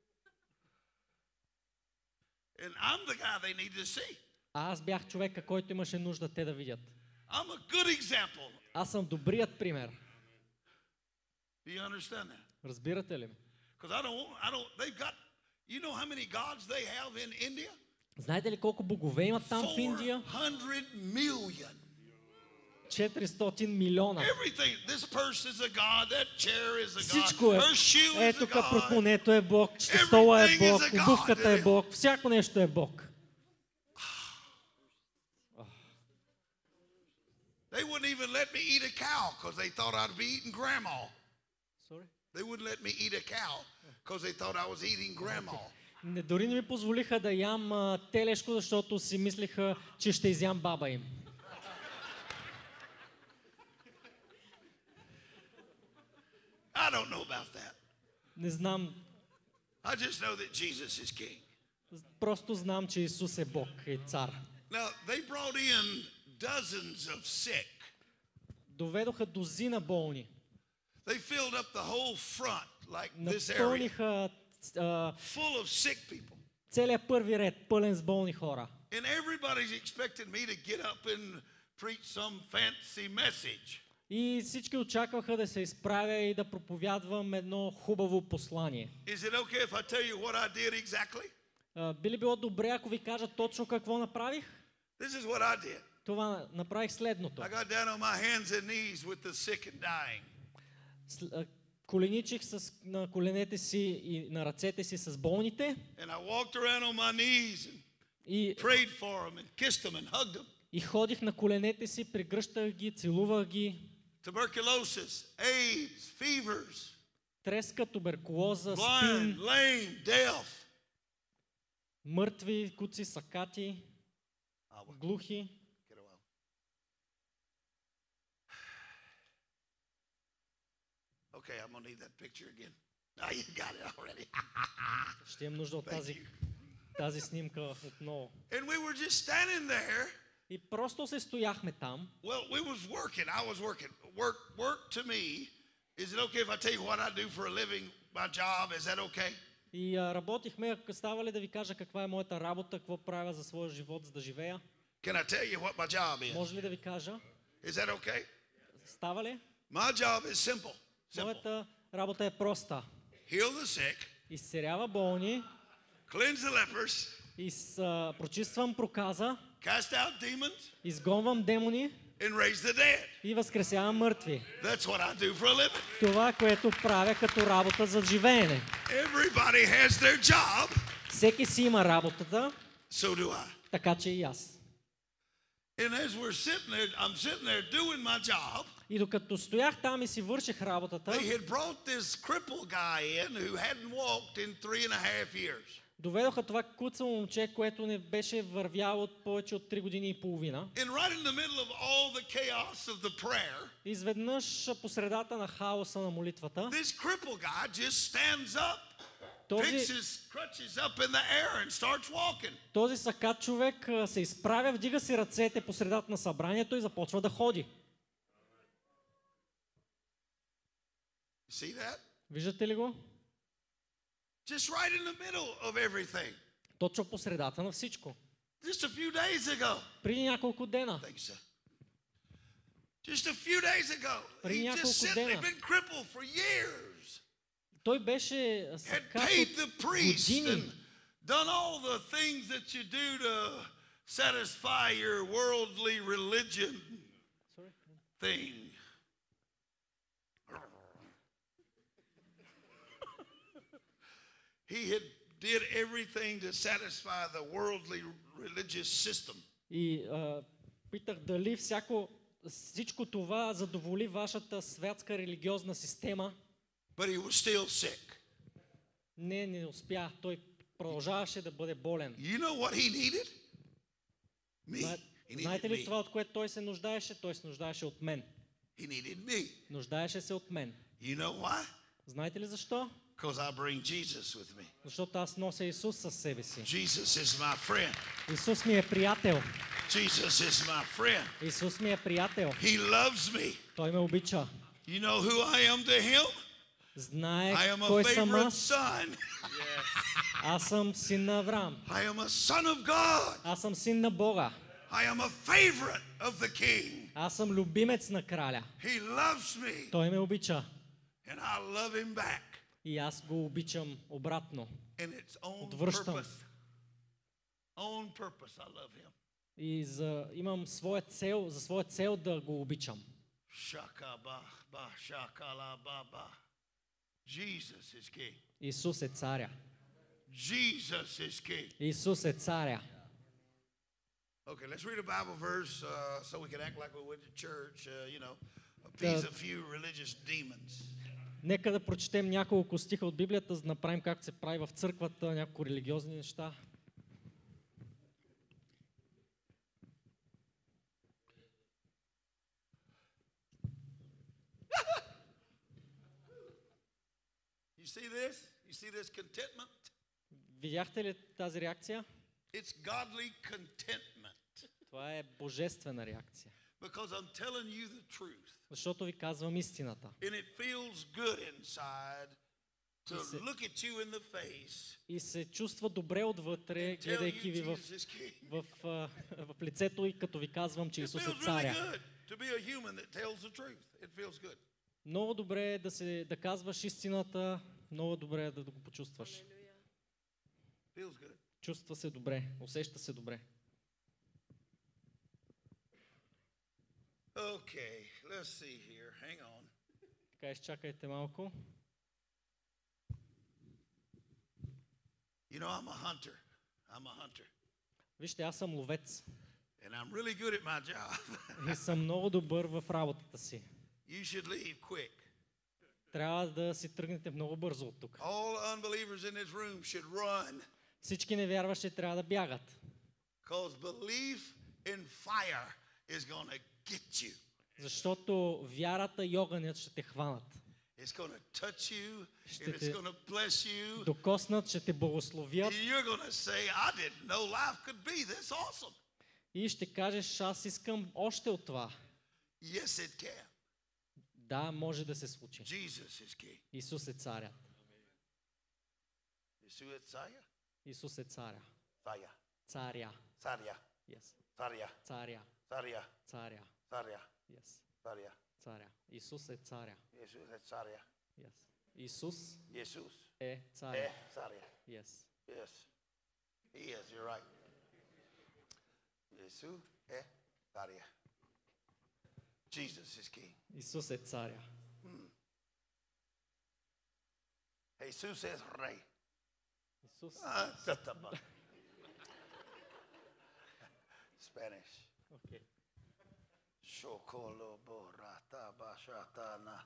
And I'm the guy they need to see. А аз бях човека, който имаше нужда те да видят. I'm a good example. Аз съм добрият пример. Do you understand that? Разбирате ли ме? Because I don't, I don't, they've got, you know how many gods they have in India? Знаете ли колко богове имат там в Индия? four hundred million. четиристотин милиона. Everything. This purse is a god, that chair is a god, Всичко е. her shoe is Ето a тук god. портмонето е Бог, стола е Everything Бог, is a God. обувката е Бог, всяко нещо е Бог. They wouldn't even let me eat a cow because they thought I'd be eating grandma. Sorry? They wouldn't let me eat a cow because they thought I was eating grandma. Не, дори не ми позволиха да ям а, телешко, защото си мислиха, че ще изям баба им. I don't know about that. Не знам, I just know that Jesus is king. просто знам, че Исус е Бог и цар. Now, they brought in dozens of sick. Доведоха дозина болни. They filled up the whole front, like this area, Напълниха а, full of sick people. целият първи ред, пълен с болни хора. And everybody's expecting me to get up and preach some fancy message. И всички очакваха да се изправя и да проповядвам едно хубаво послание. Is it okay if I tell you what I did exactly? А, би ли било добре, ако ви кажа точно какво направих? This is what I did. Това направих следното. I got down on my hands and knees with the sick and dying. С- а, Коленичих с, на коленете си и на ръцете си с болните And I walked around on my knees and и, prayed for them and kissed them and hugged them. и ходих на коленете си, прегръщах ги, целувах ги. Tuberculosis, AIDS, fevers, Треска, туберкулоза, blind, спин, lame, deaf. мъртви, куци, сакати, глухи. Get away. Okay, I'm gonna need that picture again. Now you got it already. Ще имам нужда от Thank тази, you. тази снимка отново. And we were just standing there. И просто се стояхме там. Well, we was working. I was working. Work, work to me. Is it okay if I tell you what I do for a living? My job, is that okay? И а, работихме, ако става ли да ви кажа каква е моята работа, какво правя за своя живот, за да живея? Can I tell you what my job is? Може ли да ви кажа? Is that okay? Става ли? My job is simple. Simple. Моята работа е проста. Heal the sick, Изцерява болни, cleanse the lepers, из, а, прочиствам проказа, cast out demons, изгонвам демони and raise the dead. и възкресявам мъртви. That's what I do for a living. Това, което правя като работа за живеене. Everybody has their job, Всеки си има работата, so do I. така че и аз. And as we're sitting there, I'm sitting there doing my job. И докато стоях там и си върших работата, They had brought this crippled guy in who hadn't walked in three and a half years. доведоха това куцало момче, което не беше вървяло от повече от три години и половина. And right in the middle of all the chaos of the prayer, Изведнъж по средата на хаоса на молитвата, this crippled guy just stands up, picks този, his crutches up in the air and starts walking. този сакат човек а, се изправя, вдига си ръцете по средата на събранието и започва да ходи. See that? Виждате ли го? Just right in the middle of everything. Точно по средата на всичко. Just a few days ago. Преди няколко дена. Thank you, sir. Just a few days ago. Преди He няколко just said дена. they've been crippled for years. Той беше Had сакат paid the от priest and години. done all the things that you do to satisfy your worldly religion thing. He had did everything to satisfy the worldly religious system. И а, питах дали всяко всичко това задоволи вашата святска религиозна система. But he was still sick. Не, не успя. Той продължаваше да бъде болен. You know what he needed? Me. Зна- He Знаете needed ли me. това, от което той се нуждаеше? Той се нуждаеше от мен. He needed me. Нуждаеше се от мен. You know why? Знаете ли защо? Because I bring Jesus with me. Защото аз нося Исус със себе си. Jesus is my friend. Исус ми е приятел. Jesus is my friend. Исус ми е приятел. He loves me. Той ме обича. You know who I am to him? Знае I am a кой съм favorite аз. son. Аз съм син на Авраам. I am a son of God. Аз съм син на Бога. I am a favorite of the king. Аз съм любимец на краля. He loves me, Той ме обича. and I love him back. И аз го обичам обратно. In its own Отвръщам. purpose. Own purpose, I love him. И за, имам своя цел, за своя цел да го обичам. Shakaba, ba, shakala, ba, ba. Jesus is king. Исус е царя. Jesus is king. Исус е царя. Okay, let's read a Bible verse uh, so we can act like we went to church, uh, you know, appease Да. a few religious demons. Нека да прочетем няколко стиха от Библията, за да направим както се прави в църквата, няколко религиозни неща. You see this? You see this contentment? Видяхте ли тази реакция? It's godly contentment. Това е божествена реакция. Because I'm telling you the truth. Защото ви казвам истината. And it feels good inside to И се- look at you in the face И се чувства добре отвътре, and tell гледайки ви you в, Jesus is king. в, а, в лицето и като ви казвам, че It Исус е feels really царя. good to be a human that tells the truth. It feels good. Много добре е да, се, да казваш истината, много добре е да, да го почувстваш. Feels good. Чувства се добре, усеща се добре. Okay, let's see here. Hang on. Така, изчакайте малко. You know, I'm a hunter. I'm a hunter. Вижте, аз съм ловец And I'm really good at my job. и съм много добър в работата си. You should leave quick. Трябва да си тръгнете много бързо от тук. All unbelievers in this room should run. Всички невярващи трябва да бягат. Because belief in fire is going to get you. Защото вярата и огънят ще те хванат. It's going to touch you. Ще And it's те going to bless you. докоснат, ще те благословят And you're going to say, I didn't know life could be this awesome. и ще кажеш, аз искам още от това. Yes, it can. Да, може да се случи. Jesus is king. Исус е царят. Yeshua is Saya? Исус е царя. Saya. Царя. Saria. Yes. Saria. Царя. Saria. Царя. Saria. Yes. Saria. Царя. Исус е царя. Yeshua is Saria. Yes. Исус Jesus. е царя. Eh, Saria. Yes. Yes. He is, you're right. Jesus is Saria. Jesus is king. Исус е царя. Jesus is rey. Исус. Ah, tataba. Spanish. Окей. Shokolo borata bashatana.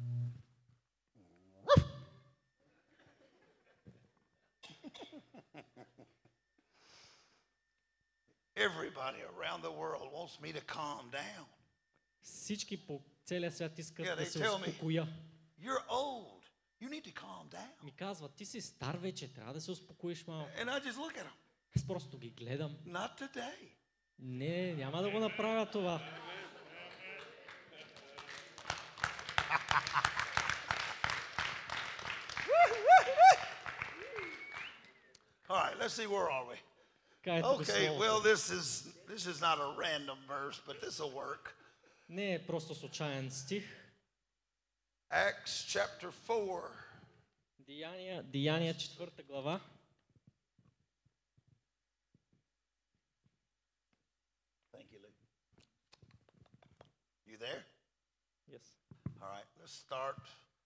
Everybody around the world wants me to calm down. Всички по целия свят искат Yeah, да they се tell me. успокоя. You're old. You need to calm down. Ми казват, ти си стар вече, трябва да се успокоиш малко. And I just look at them. Аз просто ги гледам. Not today. Не, няма да го направя това. All right, let's see, where are we? Така, ето го Okay, словото. well, this is this is not a random verse, but this will work. Не е просто случайен стих. Acts chapter four. Деяния, Деяния четвърта глава. Thank you, Luke. You there? Yes. All right, let's start.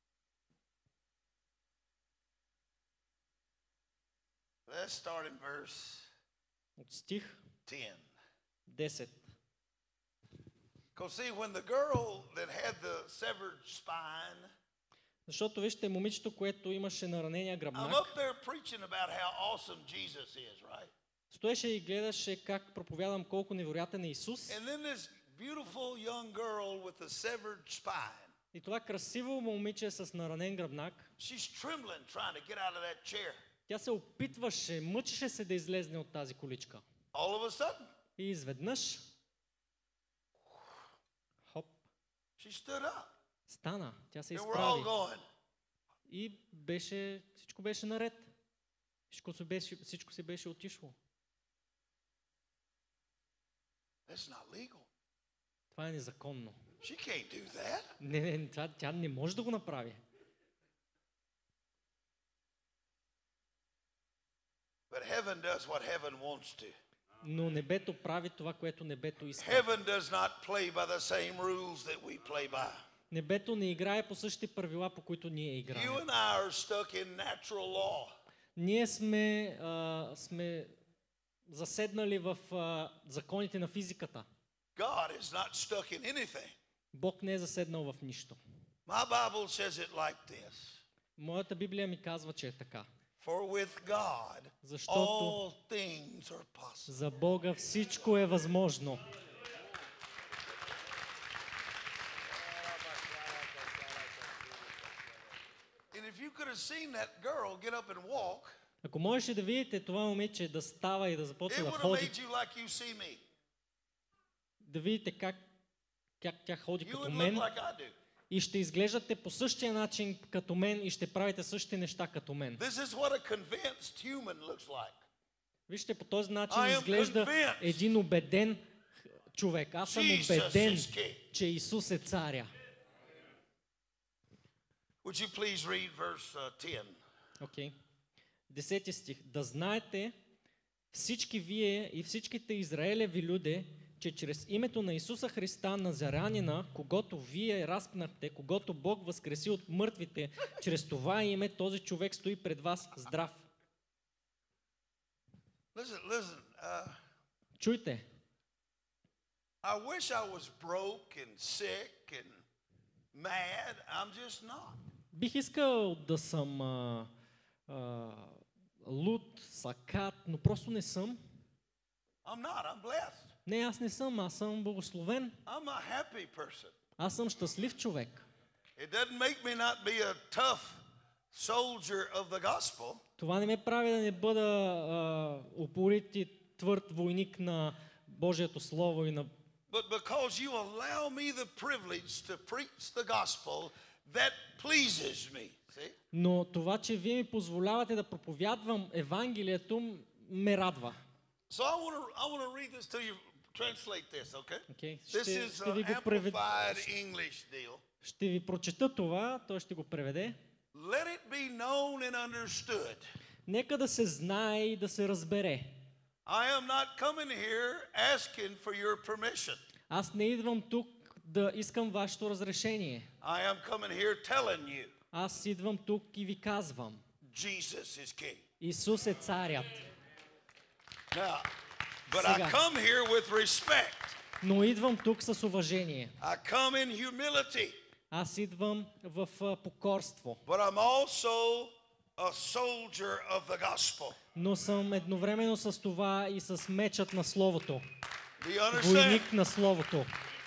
Let's start in verse От стих ten. десет. Because see, when the girl that had the severed spine, Защото вижте, момичето, което имаше наранения I'm гръбнак, up there preaching about how awesome Jesus is, right? стоеше и гледаше как проповядам колко невероятен е Исус. And then this beautiful young girl with a severed spine, И това красиво момиче с наранен гръбнак, she's trembling trying to get out of that chair. тя се опитваше, мъчеше се да излезне от тази количка. All of a sudden, И изведнъж, хоп, she stood up. стана, тя се And we're all изправи. going, И беше, всичко беше наред. Всичко си беше, всичко си беше отишло. that's not legal. Това е незаконно. She can't do that. Не, не, това, тя не може да го направи. But heaven does what heaven wants to. Но небето прави това, което небето иска. Heaven does not play by the same rules that we play by. Небето не играе по същите правила, по които ние играем. You and I are stuck in natural law. Ние сме, а, сме заседнали в а, законите на физиката. God is not stuck in anything. Бог не е заседнал в нищо. My Bible says it like this. Моята Библия ми казва, че е така. For with God, Защото all things are possible. за Бога всичко е възможно. And if you could have seen that girl get up and walk, Ако можеше да видите това момиче да става и да it започва да would have ходи, made you like you see me. да видите как, как тя ходи You като would look мен like I do. и ще изглеждате по същия начин като мен и ще правите същите неща като мен. This is what a convinced human looks like. Вижте, по този начин I am изглежда convinced. един убеден човек. Аз съм Jesus убеден, is king. че Исус е царя. Would you please read verse uh, ten? Окей. Десети стих. Да знаете всички вие и всичките Израелеви люде, че чрез името на Исуса Христа Назарянина, когото вие разпнахте, когото Бог възкреси от мъртвите, чрез това име този човек стои пред вас здрав. Listen, listen. Uh, Чуйте. I wish I was broke and sick and mad. I'm just not. Бих искал да съм а, а, луд, сакат, но просто не съм. I'm not. I'm blessed. Не, аз не съм, аз съм благословен. I'm a happy person. Аз съм щастлив човек. It doesn't make me not be a tough soldier of the gospel. Това не ме прави да не бъда а, упорит и твърд войник на Божието Слово и на... But because you allow me the privilege to preach the gospel that pleases me. See? Но това, че вие ми позволявате да проповядвам Евангелието, ме радва. So I want to I want to read this to you. Translate this, okay? Okay. This Ще, is ще ви an го превед... amplified English deal. ще ви прочета това, той ще го преведе. Let it be known and understood. Нека да се знае и да се разбере. I am not coming here asking for your permission. Аз не идвам тук да искам вашето разрешение. I am coming here telling you Аз идвам тук и ви казвам. Jesus is king. Исус е царят. Now, but Сега. I come here with respect. Но идвам тук с уважение. I come in humility. Аз идвам в а, покорство. But I'm also a soldier of the gospel. Но съм едновременно с това и с мечът на Словото. Do you understand? Войник на Словото.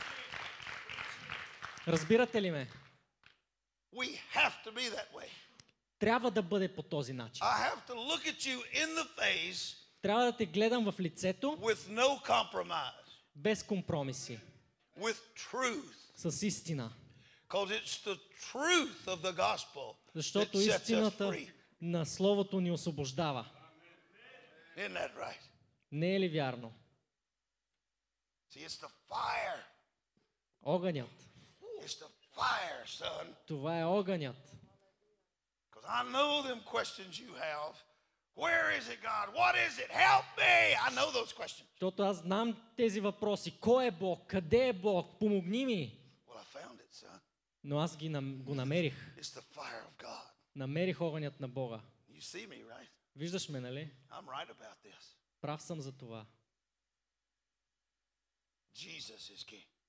Разбирате ли ме? We have to be that way. Трябва да бъде по този начин. I have to look at you in the face Трябва да те гледам в лицето with no compromise, без компромиси, with truth. с истина. Because it's the truth of the gospel that Защото sets us истината free. на Словото ни освобождава. Isn't that right? Не е ли вярно? See, it's the fire. Огънят. It's the fire, son. Това е огънят. Because I know them questions you have. Where is it, God? What is it? Help me! I know those questions. Защото аз знам тези въпроси. Кой е Бог? Къде е Бог? Помогни ми. Well, I found it, son. Но аз ги нам, го намерих. It's the fire of God. Намерих огънят на Бога. You see me, right? Виждаш ме, нали? I'm right about this. Прав съм за това. Jesus is king.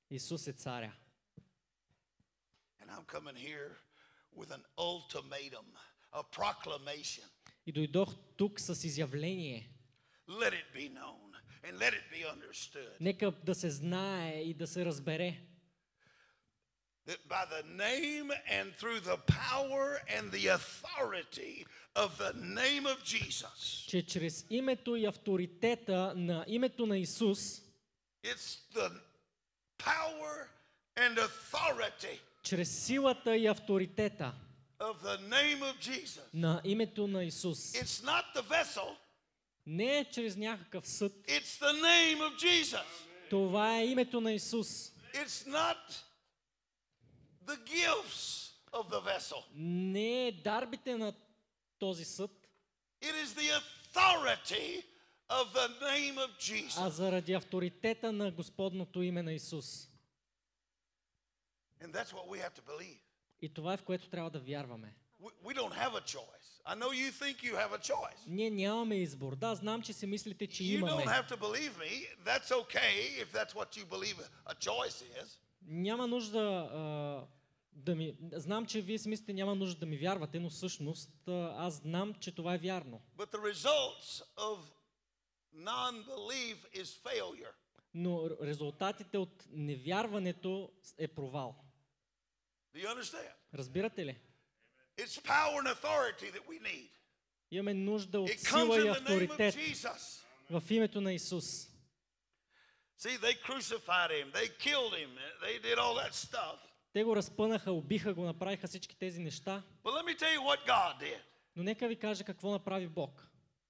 Исус е царя. And I'm coming here with an ultimatum, a proclamation. И дойдох тук с изявление. Let it be known and let it be understood Нека да се знае и да се разбере, that by the name and through the power and the authority of the name of Jesus, че чрез името и авторитета на името на Исус, it's the power and authority чрез силата и авторитета of the name of Jesus. на името на Исус, It's not the vessel, не е чрез някакъв съд, it's the name of Jesus. това е името на Исус. It's not the gifts of the vessel. Не е дарбите на този съд, It is the authority of the name of Jesus. а заради авторитета на Господното име на Исус. And that's what we have to believe. И това е в което трябва да вярваме. We, we don't have a choice. I know you think you have a choice. Ние нямаме избор. Да, знам, че си мислите, че You don't имаме. have to believe me. That's okay if that's what you believe a choice is. Няма нужда а, да ми... Знам, че вие си мислите, няма нужда да ми вярвате, но всъщност а, аз знам, че това е вярно. But the results of non-belief is failure. Но резултатите от невярването е провал. Do you understand? Разбирате ли? It's power and authority that we need. Имаме нужда от It comes сила и in the name of авторитет Jesus. в името на Исус. See, they crucified him. They killed him. They did all that stuff. Те го разпънаха, убиха го, направиха всички тези неща. But let me tell you what God did. Но нека ви кажа какво направи Бог.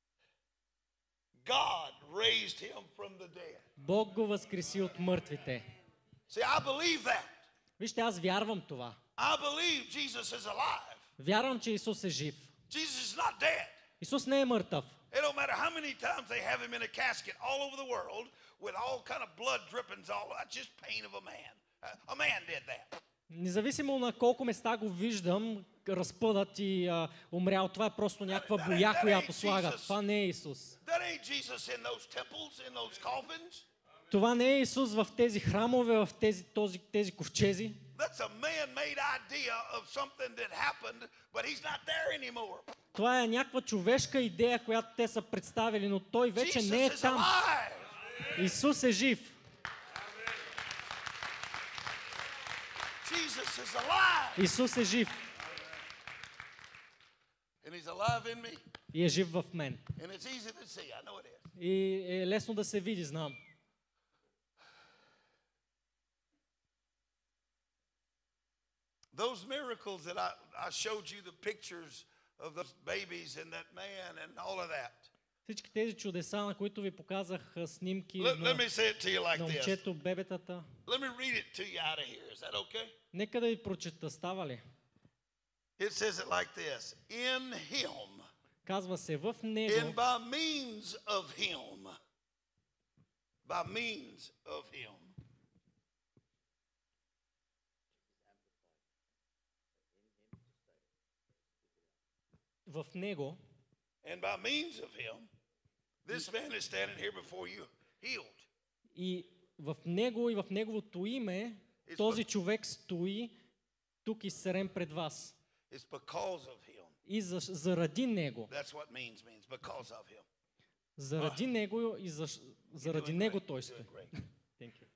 God raised him from the dead. Бог го възкреси от мъртвите. See, I believe that. Вижте, аз вярвам това. I believe Jesus is alive. Вярвам, че Исус е жив. Jesus is not dead. Исус не е мъртъв. It don't matter how many times they have him in a casket all over the world with all kind of blood drippings all. That's just pain of a man. A man did that. Независимо на колко места го виждам, разпънат и а, умрял, това е просто някаква боя, която слагат. Това не е Исус. That ain't Jesus in those temples, in those coffins. Това не е Исус в тези храмове, в тези, този, тези ковчези. That's a man-made idea of something that happened, but he's not there anymore. Това е някаква човешка идея, която те са представили, но той вече не е Jesus is там. alive. Исус е жив. Jesus is alive. Исус е жив. And he's alive in me. И е жив в мен. And it's easy to see. I know it is. И е лесно да се види, знам. Those miracles that I, I showed you, the pictures of those babies and that man and all of that. Всички тези чудеса, на които ви показах а, снимки Let, let на, me say it to you like на this. момчето, бебетата. Let me read it to you out of here. Is that okay? Нека да ви прочета, става ли? It says it like this. In him, Казва се в and него, by means of him, by means of him, в него, and by means of him, this man is standing here before you, healed. и в него и в неговото име този човек стои тук изцерен пред вас. It's because of him. И за, заради него. That's what means means because of him. Заради него и за, заради Doing него great. той Doing стои. great. Thank you.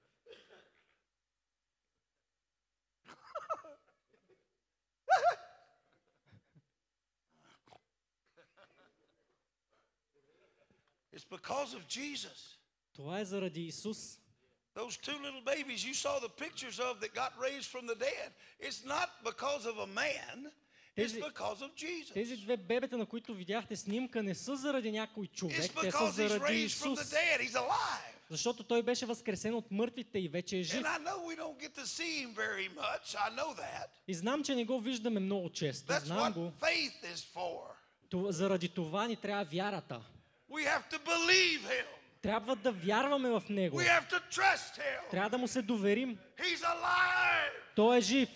It's because of Jesus. Това е заради Исус. Those two little babies you saw the pictures of that got raised from the dead. It's not because of a man. It's Тези- because of Jesus. Тези две бебета, на които видяхте снимка, не са заради някой човек, It's те са because he's заради raised from the Исус. dead. He's alive. Защото той беше възкресен от мъртвите и вече е жив. And I know we don't get to see him very much. I know that. И знам, че не го виждаме много често. That's Знам what го. faith is for. Това- Заради това ни трябва вярата. We have to believe him. Трябва да вярваме в него. We have to trust him. Трябва да му се доверим. He's alive. Той е жив.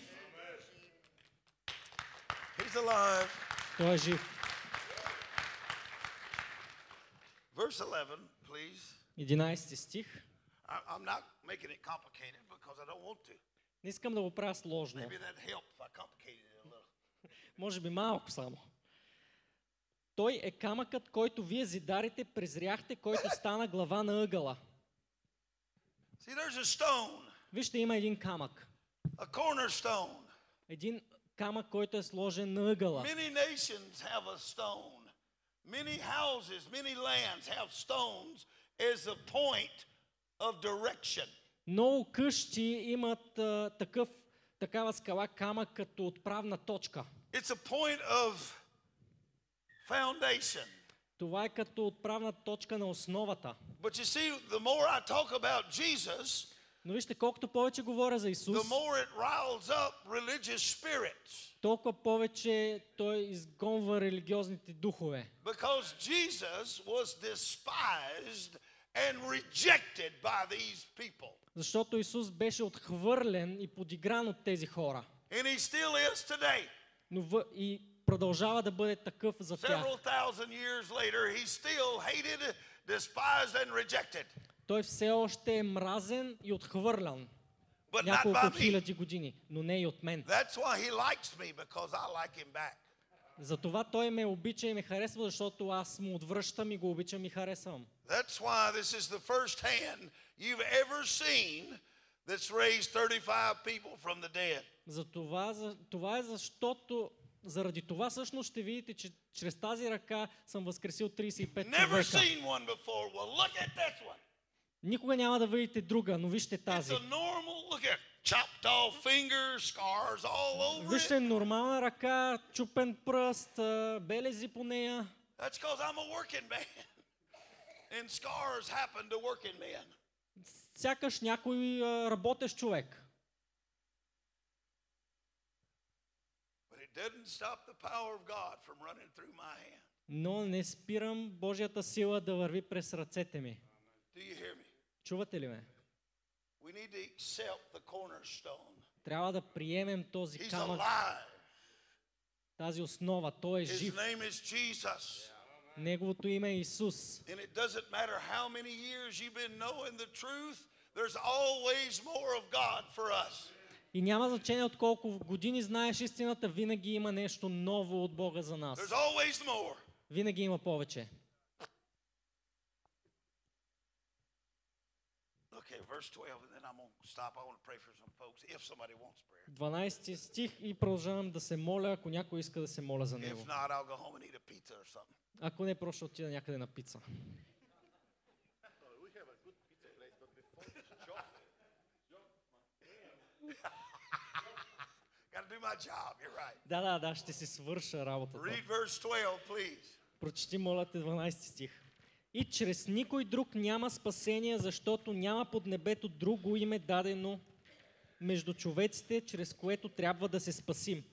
He's alive. Той е жив. Verse eleven, please. единайсети стих. I- I'm not making it complicated because I don't want to. Не искам да го правя сложно. Maybe that helped if I complicated it a little. Може би малко само. Той е камъкът, който вие зидарите презряхте, който стана глава на ъгъла. See, there's a stone, Вижте, има един камък. a cornerstone. Един камък, който е сложен на ъгъла. Many nations have a stone. Many houses, many lands have stones as a point of direction. Много къщи имат а, такъв, такава скала камък като отправна точка. It's a point of foundation. Това е като отправна точка на основата. But you see, the more I talk about Jesus, Но вижте, колкото повече говоря за Исус, the more it riles up religious spirits. толкова повече той изгонва религиозните духове. Because Jesus was despised and rejected by these people. Защото Исус беше отхвърлен и подигран от тези хора. And he still is today. Но в... и продължава да бъде такъв за тях. Several thousand years later, he's still hated, despised, and rejected. Той все още е мразен и отхвърлян. But not Няколко by me. хиляди години, но не и от мен. That's why he likes me, because I like him back. Затова той ме обича и ме харесва, защото аз му отвръщам и го обичам и харесвам. That's why this is the first hand you've ever seen that's raised thirty-five people from the dead. Затова, за, това е защото, заради това всъщност ще видите, че чрез тази ръка съм възкресил тридесет и пет Never човека. seen one before. Well, look at this one. Никога няма да видите друга, но вижте It's тази. a normal, look at chopped off fingers, scars all over Вижте, it. нормална ръка, чупен пръст, а, белези по нея. That's because I'm a working man. And scars happen to working men. Сякаш някой а, работещ човек. But it doesn't stop the power of God from running through my hand. Но не спирам Божията сила да върви през ръцете ми. Do you hear me? Чувате ли ме? We need to accept the cornerstone. Трябва да приемем този He's камък, alive. тази основа. Той е His жив. name is Jesus. Неговото име е Исус. And it doesn't matter how many years you've been knowing the truth, there's always more of God for us. И няма значение от колко години знаеш истината, винаги има нещо ново от Бога за нас. There's always more. Винаги има повече. Okay, verse twelve, and then I'm going to stop. I want to pray for some folks if somebody wants prayer. дванайсети стих и продължавам да се моля, ако някой иска да се моля за него. If not, I'll go home and eat a pizza or something. Ако не, просто ще отида някъде на пица. Got to do my job, you're right. Да, да, да, ще си свърша работата. Read verse twelve, please. Прочети, моля те, дванайсети стих. И чрез никой друг няма спасение, защото няма под небето друго име дадено между човеците, чрез което трябва да се спасим.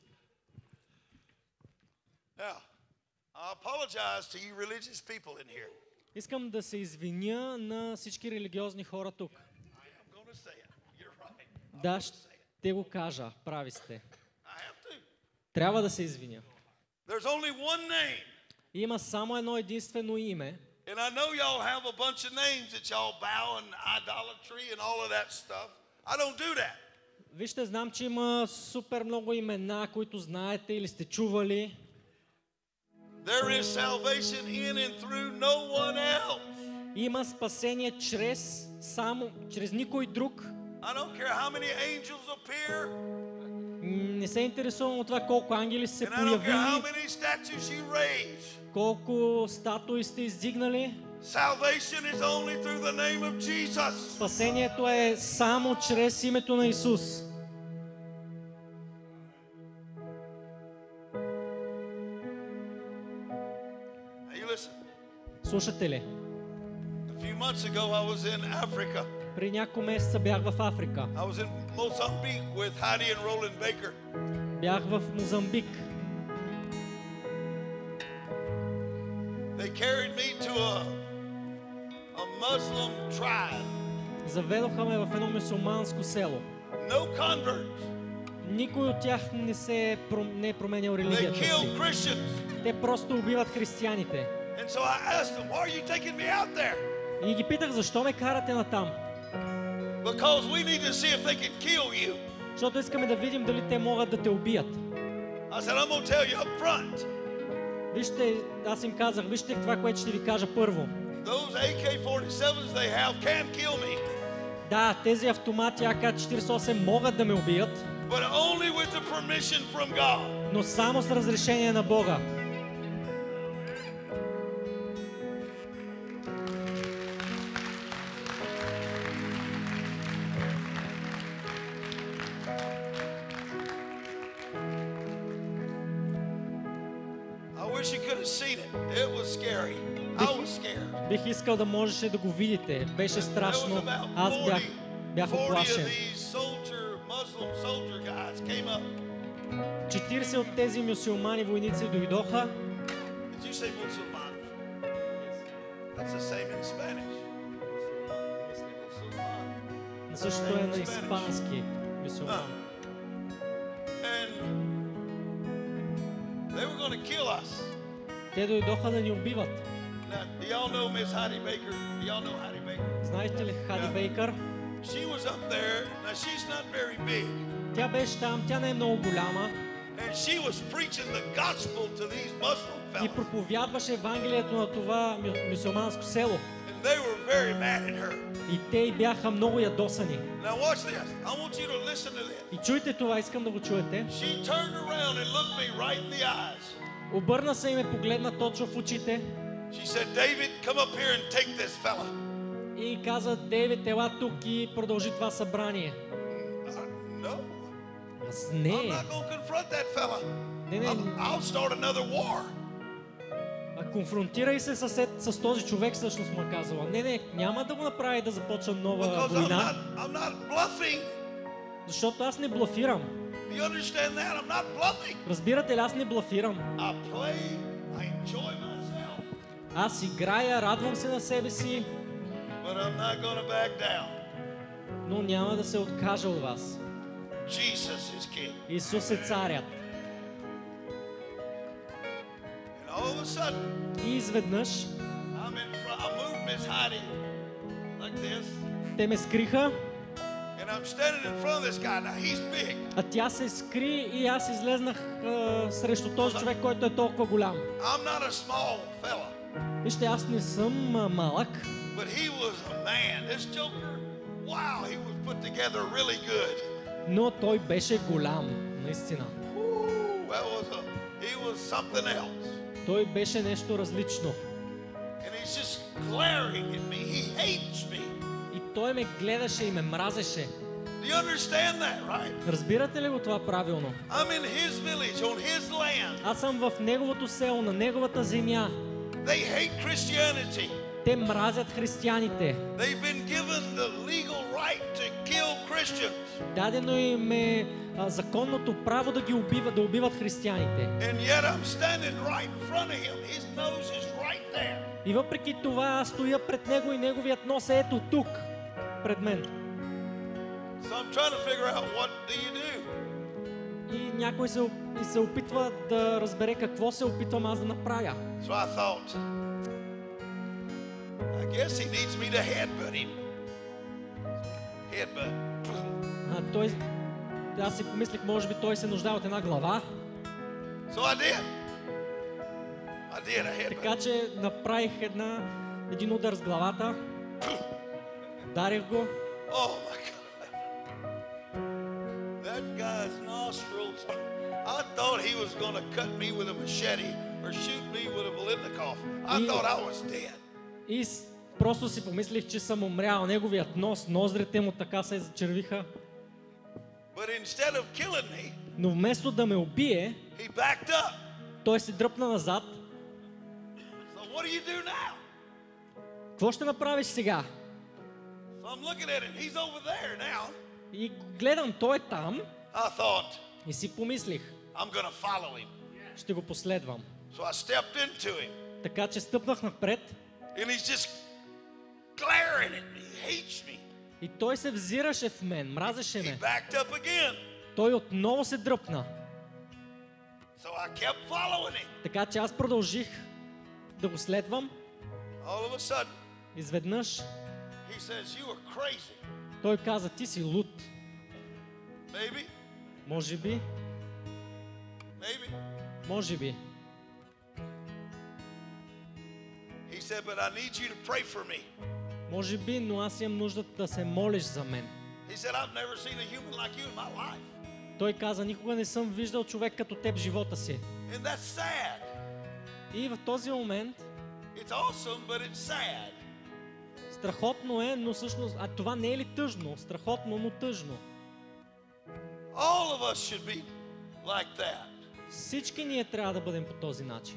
Now, I apologize to you religious people in here. Искам да се извиня на всички религиозни хора тук. I'm going to say it. You're right. Да, ще го кажа, прави сте. I have to. Трябва да се извиня. There's only one name. Има само едно единствено име. And I know y'all have a bunch of names that y'all bow in idolatry and all of that stuff. I don't do that. Вижте, знам, че има супер много имена, които знаете или сте чували. There is salvation in and through no one else. Има спасение чрез само, чрез никой друг. I don't care how many angels appear, Не се интересувам от това колко ангели са се and I don't care how появили, many statues you raise. колко статуи сте издигнали. Salvation is only through the name of Jesus. Спасението е само чрез името на Исус. Now you listen. Слушате ли? A few months ago, I was in Africa. При няколко месеца бях в Африка. I was in Mozambique with Heidi and Roland Baker. Бях в Мозамбик. They carried me to a, a Muslim tribe. Заведоха ме в едно мюсюлманско село. No converts. Никой от тях не се е, пром- не е променял They религията killed си. Christians. Те просто убиват християните. And so I asked them, why are you taking me out there? И ги питах, защо ме карате натам? Because we need to see if they can kill you. Защото искаме да видим дали те могат да те убият. I said, I'm going to tell you up front. Вижте, аз им казах, вижте това, което ще ви кажа първо. Those A K forty-sevens they have can kill me. Да, тези автомати А К четиридесет и осем могат да ме убият, But only with the permission from God. но само с разрешение на Бога. I wish you could have seen it. It was scary. I was scared. Бих искал да можеше да го видите. Беше There was страшно. about Аз бях, forty, бях forty of оплашен. these soldier, Muslim soldier guys came up. четиридесет от тези мюсюлмани войници дойдоха. Did you say Musulman? That's the same in Spanish. Musulman. Същото е на испански мюсюлмани. And they were going to kill us. Те дойдоха да ни убиват. Now, do y'all know Miss Hattie Baker? Do y'all know Hattie Baker? Знаете ли Хади Да. Бейкър? She was up there. Now, she's not very big. Тя беше там, тя не е много голяма And she was preaching the gospel to these Muslim и fellas. проповядваше Евангелието на това мю- мюсюлманско село. And they were very mad at her. И те й бяха много ядосани. Now, watch this. I want you to listen to this. И чуйте това, искам да го чуете. She turned around and looked me right in the eyes. Обърна се и ме погледна точно в очите She said, David, come up here and take this fella. и каза: Дейвид, ела тук и продължи това събрание. Uh, no, Аз I'm не, not going to confront that fella. не, не, I'll, I'll start another war. а конфронтирай се с, с този човек, всъщност му е казала. Не, не, няма да го направи да започна нова Because I'm война, not, I'm not bluffing. защото аз не блафирам. You understand that? I'm not bluffing. Разбирате ли, аз не блафирам. I play, I enjoy myself, Аз играя, радвам се на себе си, but I'm not going to back down. но няма да се откажа от вас. Jesus is king. Исус е царят. And all of a sudden, И изведнъж I'm in front, I moved Miss Heidi like this, те ме скриха, and I'm standing in front of this guy. Now, he's big. а тя се скри и аз излезнах а, срещу този човек, който е толкова голям. I'm not a small fella, Вижте, аз не съм а, малък, but he was a man. This joker, wow, he was put together really good. но той беше голям, наистина. Ooh, that was a, he was something else. Той беше нещо различно. And he's just glaring at me. He hates me. И той ме гледаше и ме мразеше. Do you understand that, right? Разбирате ли го това правилно? I'm in his village, on his land. Аз съм в неговото село, на неговата земя. They hate Christianity. Те мразят християните. They've been given the legal right to kill Christians. Дадено им е а, законното право да ги убиват, да убиват християните. And yet I'm standing right in front of him. His nose is right there. И въпреки това аз стоя пред него и неговият нос е ето тук, пред мен. So I'm trying to figure out what do you do? И някой се, оп- и се опитва да разбере какво се опитвам аз да направя. So I thought, I guess he needs me to headbutt him. Headbutt. А, той, аз си помислих, може би той се нуждае от една глава, So I did. I did a headbutt. така че направих една, един удар с главата, ударих го. Oh my God. That guy's nostrils. I thought he was going to cut me with a machete or shoot me with a Bolitnikov. I He- thought I was dead. И с- просто си помислих, че съм умрял. Неговият нос, ноздрите му така се зачервиха. But instead of killing me, Но вместо да ме убие, he backed up. той се дръпна назад. So what do you do now? Какво ще направиш сега? So I'm looking at him. He's over there now. И гледам, той е там I thought, и си помислих, I'm going to follow him. ще го последвам. So I stepped into him. Така че стъпнах напред And he's just glaring at me. He hates me. и той се взираше в мен, мразеше He ме. backed up again. Той отново се дръпна. So I kept following him. Така че аз продължих да го следвам. All of a sudden, Изведнъж He says, you are crazy. Той каза, ти си луд. Maybe, Може би, maybe. може би. He said, but I need you to pray for me. Може би, но аз имам нужда да се молиш за мен. He said, I've never seen a human like you in my life. Той каза, никога не съм виждал човек като теб в живота си. And that's sad. И в този момент, It's awesome, but it's sad. страхотно е, но всъщност, а това не е ли тъжно? Страхотно, но тъжно. All of us should be like that. Всички ние трябва да бъдем по този начин.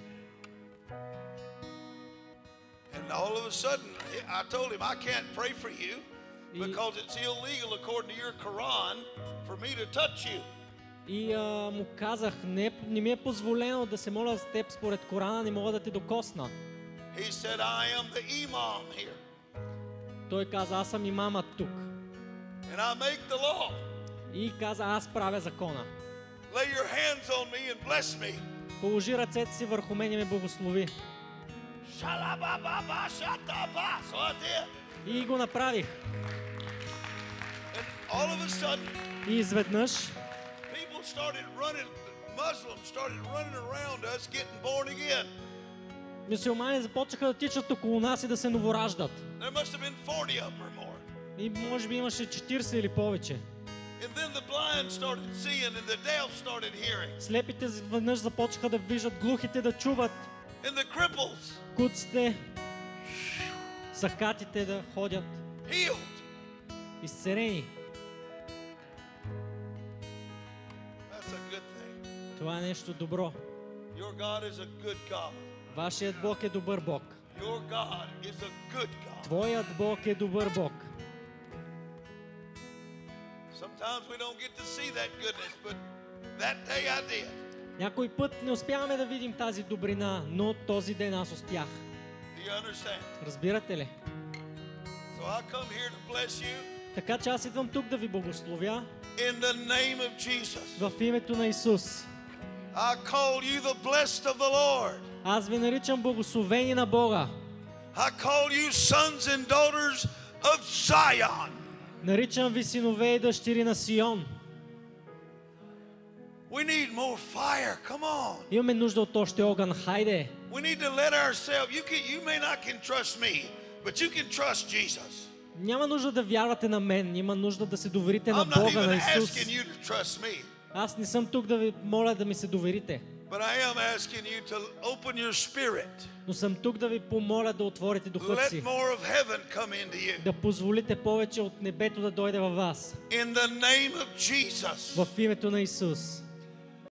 And all of a sudden, I told him, I can't pray for you because it's illegal according to your Quran for me to touch you. И а, му казах, не, не ми е позволено да се моля с теб според Корана, не мога да те докосна. He said, I am the imam here. Той каза, аз съм имамът тук. And I make the law. И каза, аз правя закона. Lay your hands on me and bless me. Положи ръцете си върху мен и ме благослови. Shalabababa, shataba. So I did. И го направих. And all of a sudden, И изведнъж people started running, Muslims started running around us getting born again. мюсюлмани започнаха да тичат около нас и да се новораждат. There must have been forty of them or more. И може би имаше четирийсет или повече. And then the blind started seeing and the deaf started hearing. Слепите веднъж започнаха да виждат, глухите да чуват, And the cripples куците, сакатите да ходят, healed. изцелени. That's a good thing. Това е нещо добро. Your God is a good God. Вашият Бог е добър Бог. Your God is a good God. Твоят Бог е добър Бог. Sometimes we don't get to see that goodness, but that day I did. Някой път не успяваме да видим тази добрина, но този ден аз успях. Do you understand? Разбирате ли? So I come here to bless you Така че аз идвам тук да ви благословя in the name of Jesus. в името на Исус. I call you the blessed of the Lord. Аз ви наричам благословени на Бога. I call you sons and daughters of Zion. Наричам ви синове и дъщери на Сион. We need more fire. Come on. Имаме нужда от още огън. Хайде! We need to let ourselves. You can. You may not can trust me, but you can trust Jesus. Няма нужда да вярвате на мен. Има нужда да се доверите на I'm not Бога, even на Исус. asking you to trust me, Аз не съм тук да ви моля да ми се доверите. but I am asking you to open your spirit. Но съм тук да ви помоля да отворите духът Let си. more of heaven come into you. Да позволите повече от небето да дойде във вас. In the name of Jesus. В името на Исус.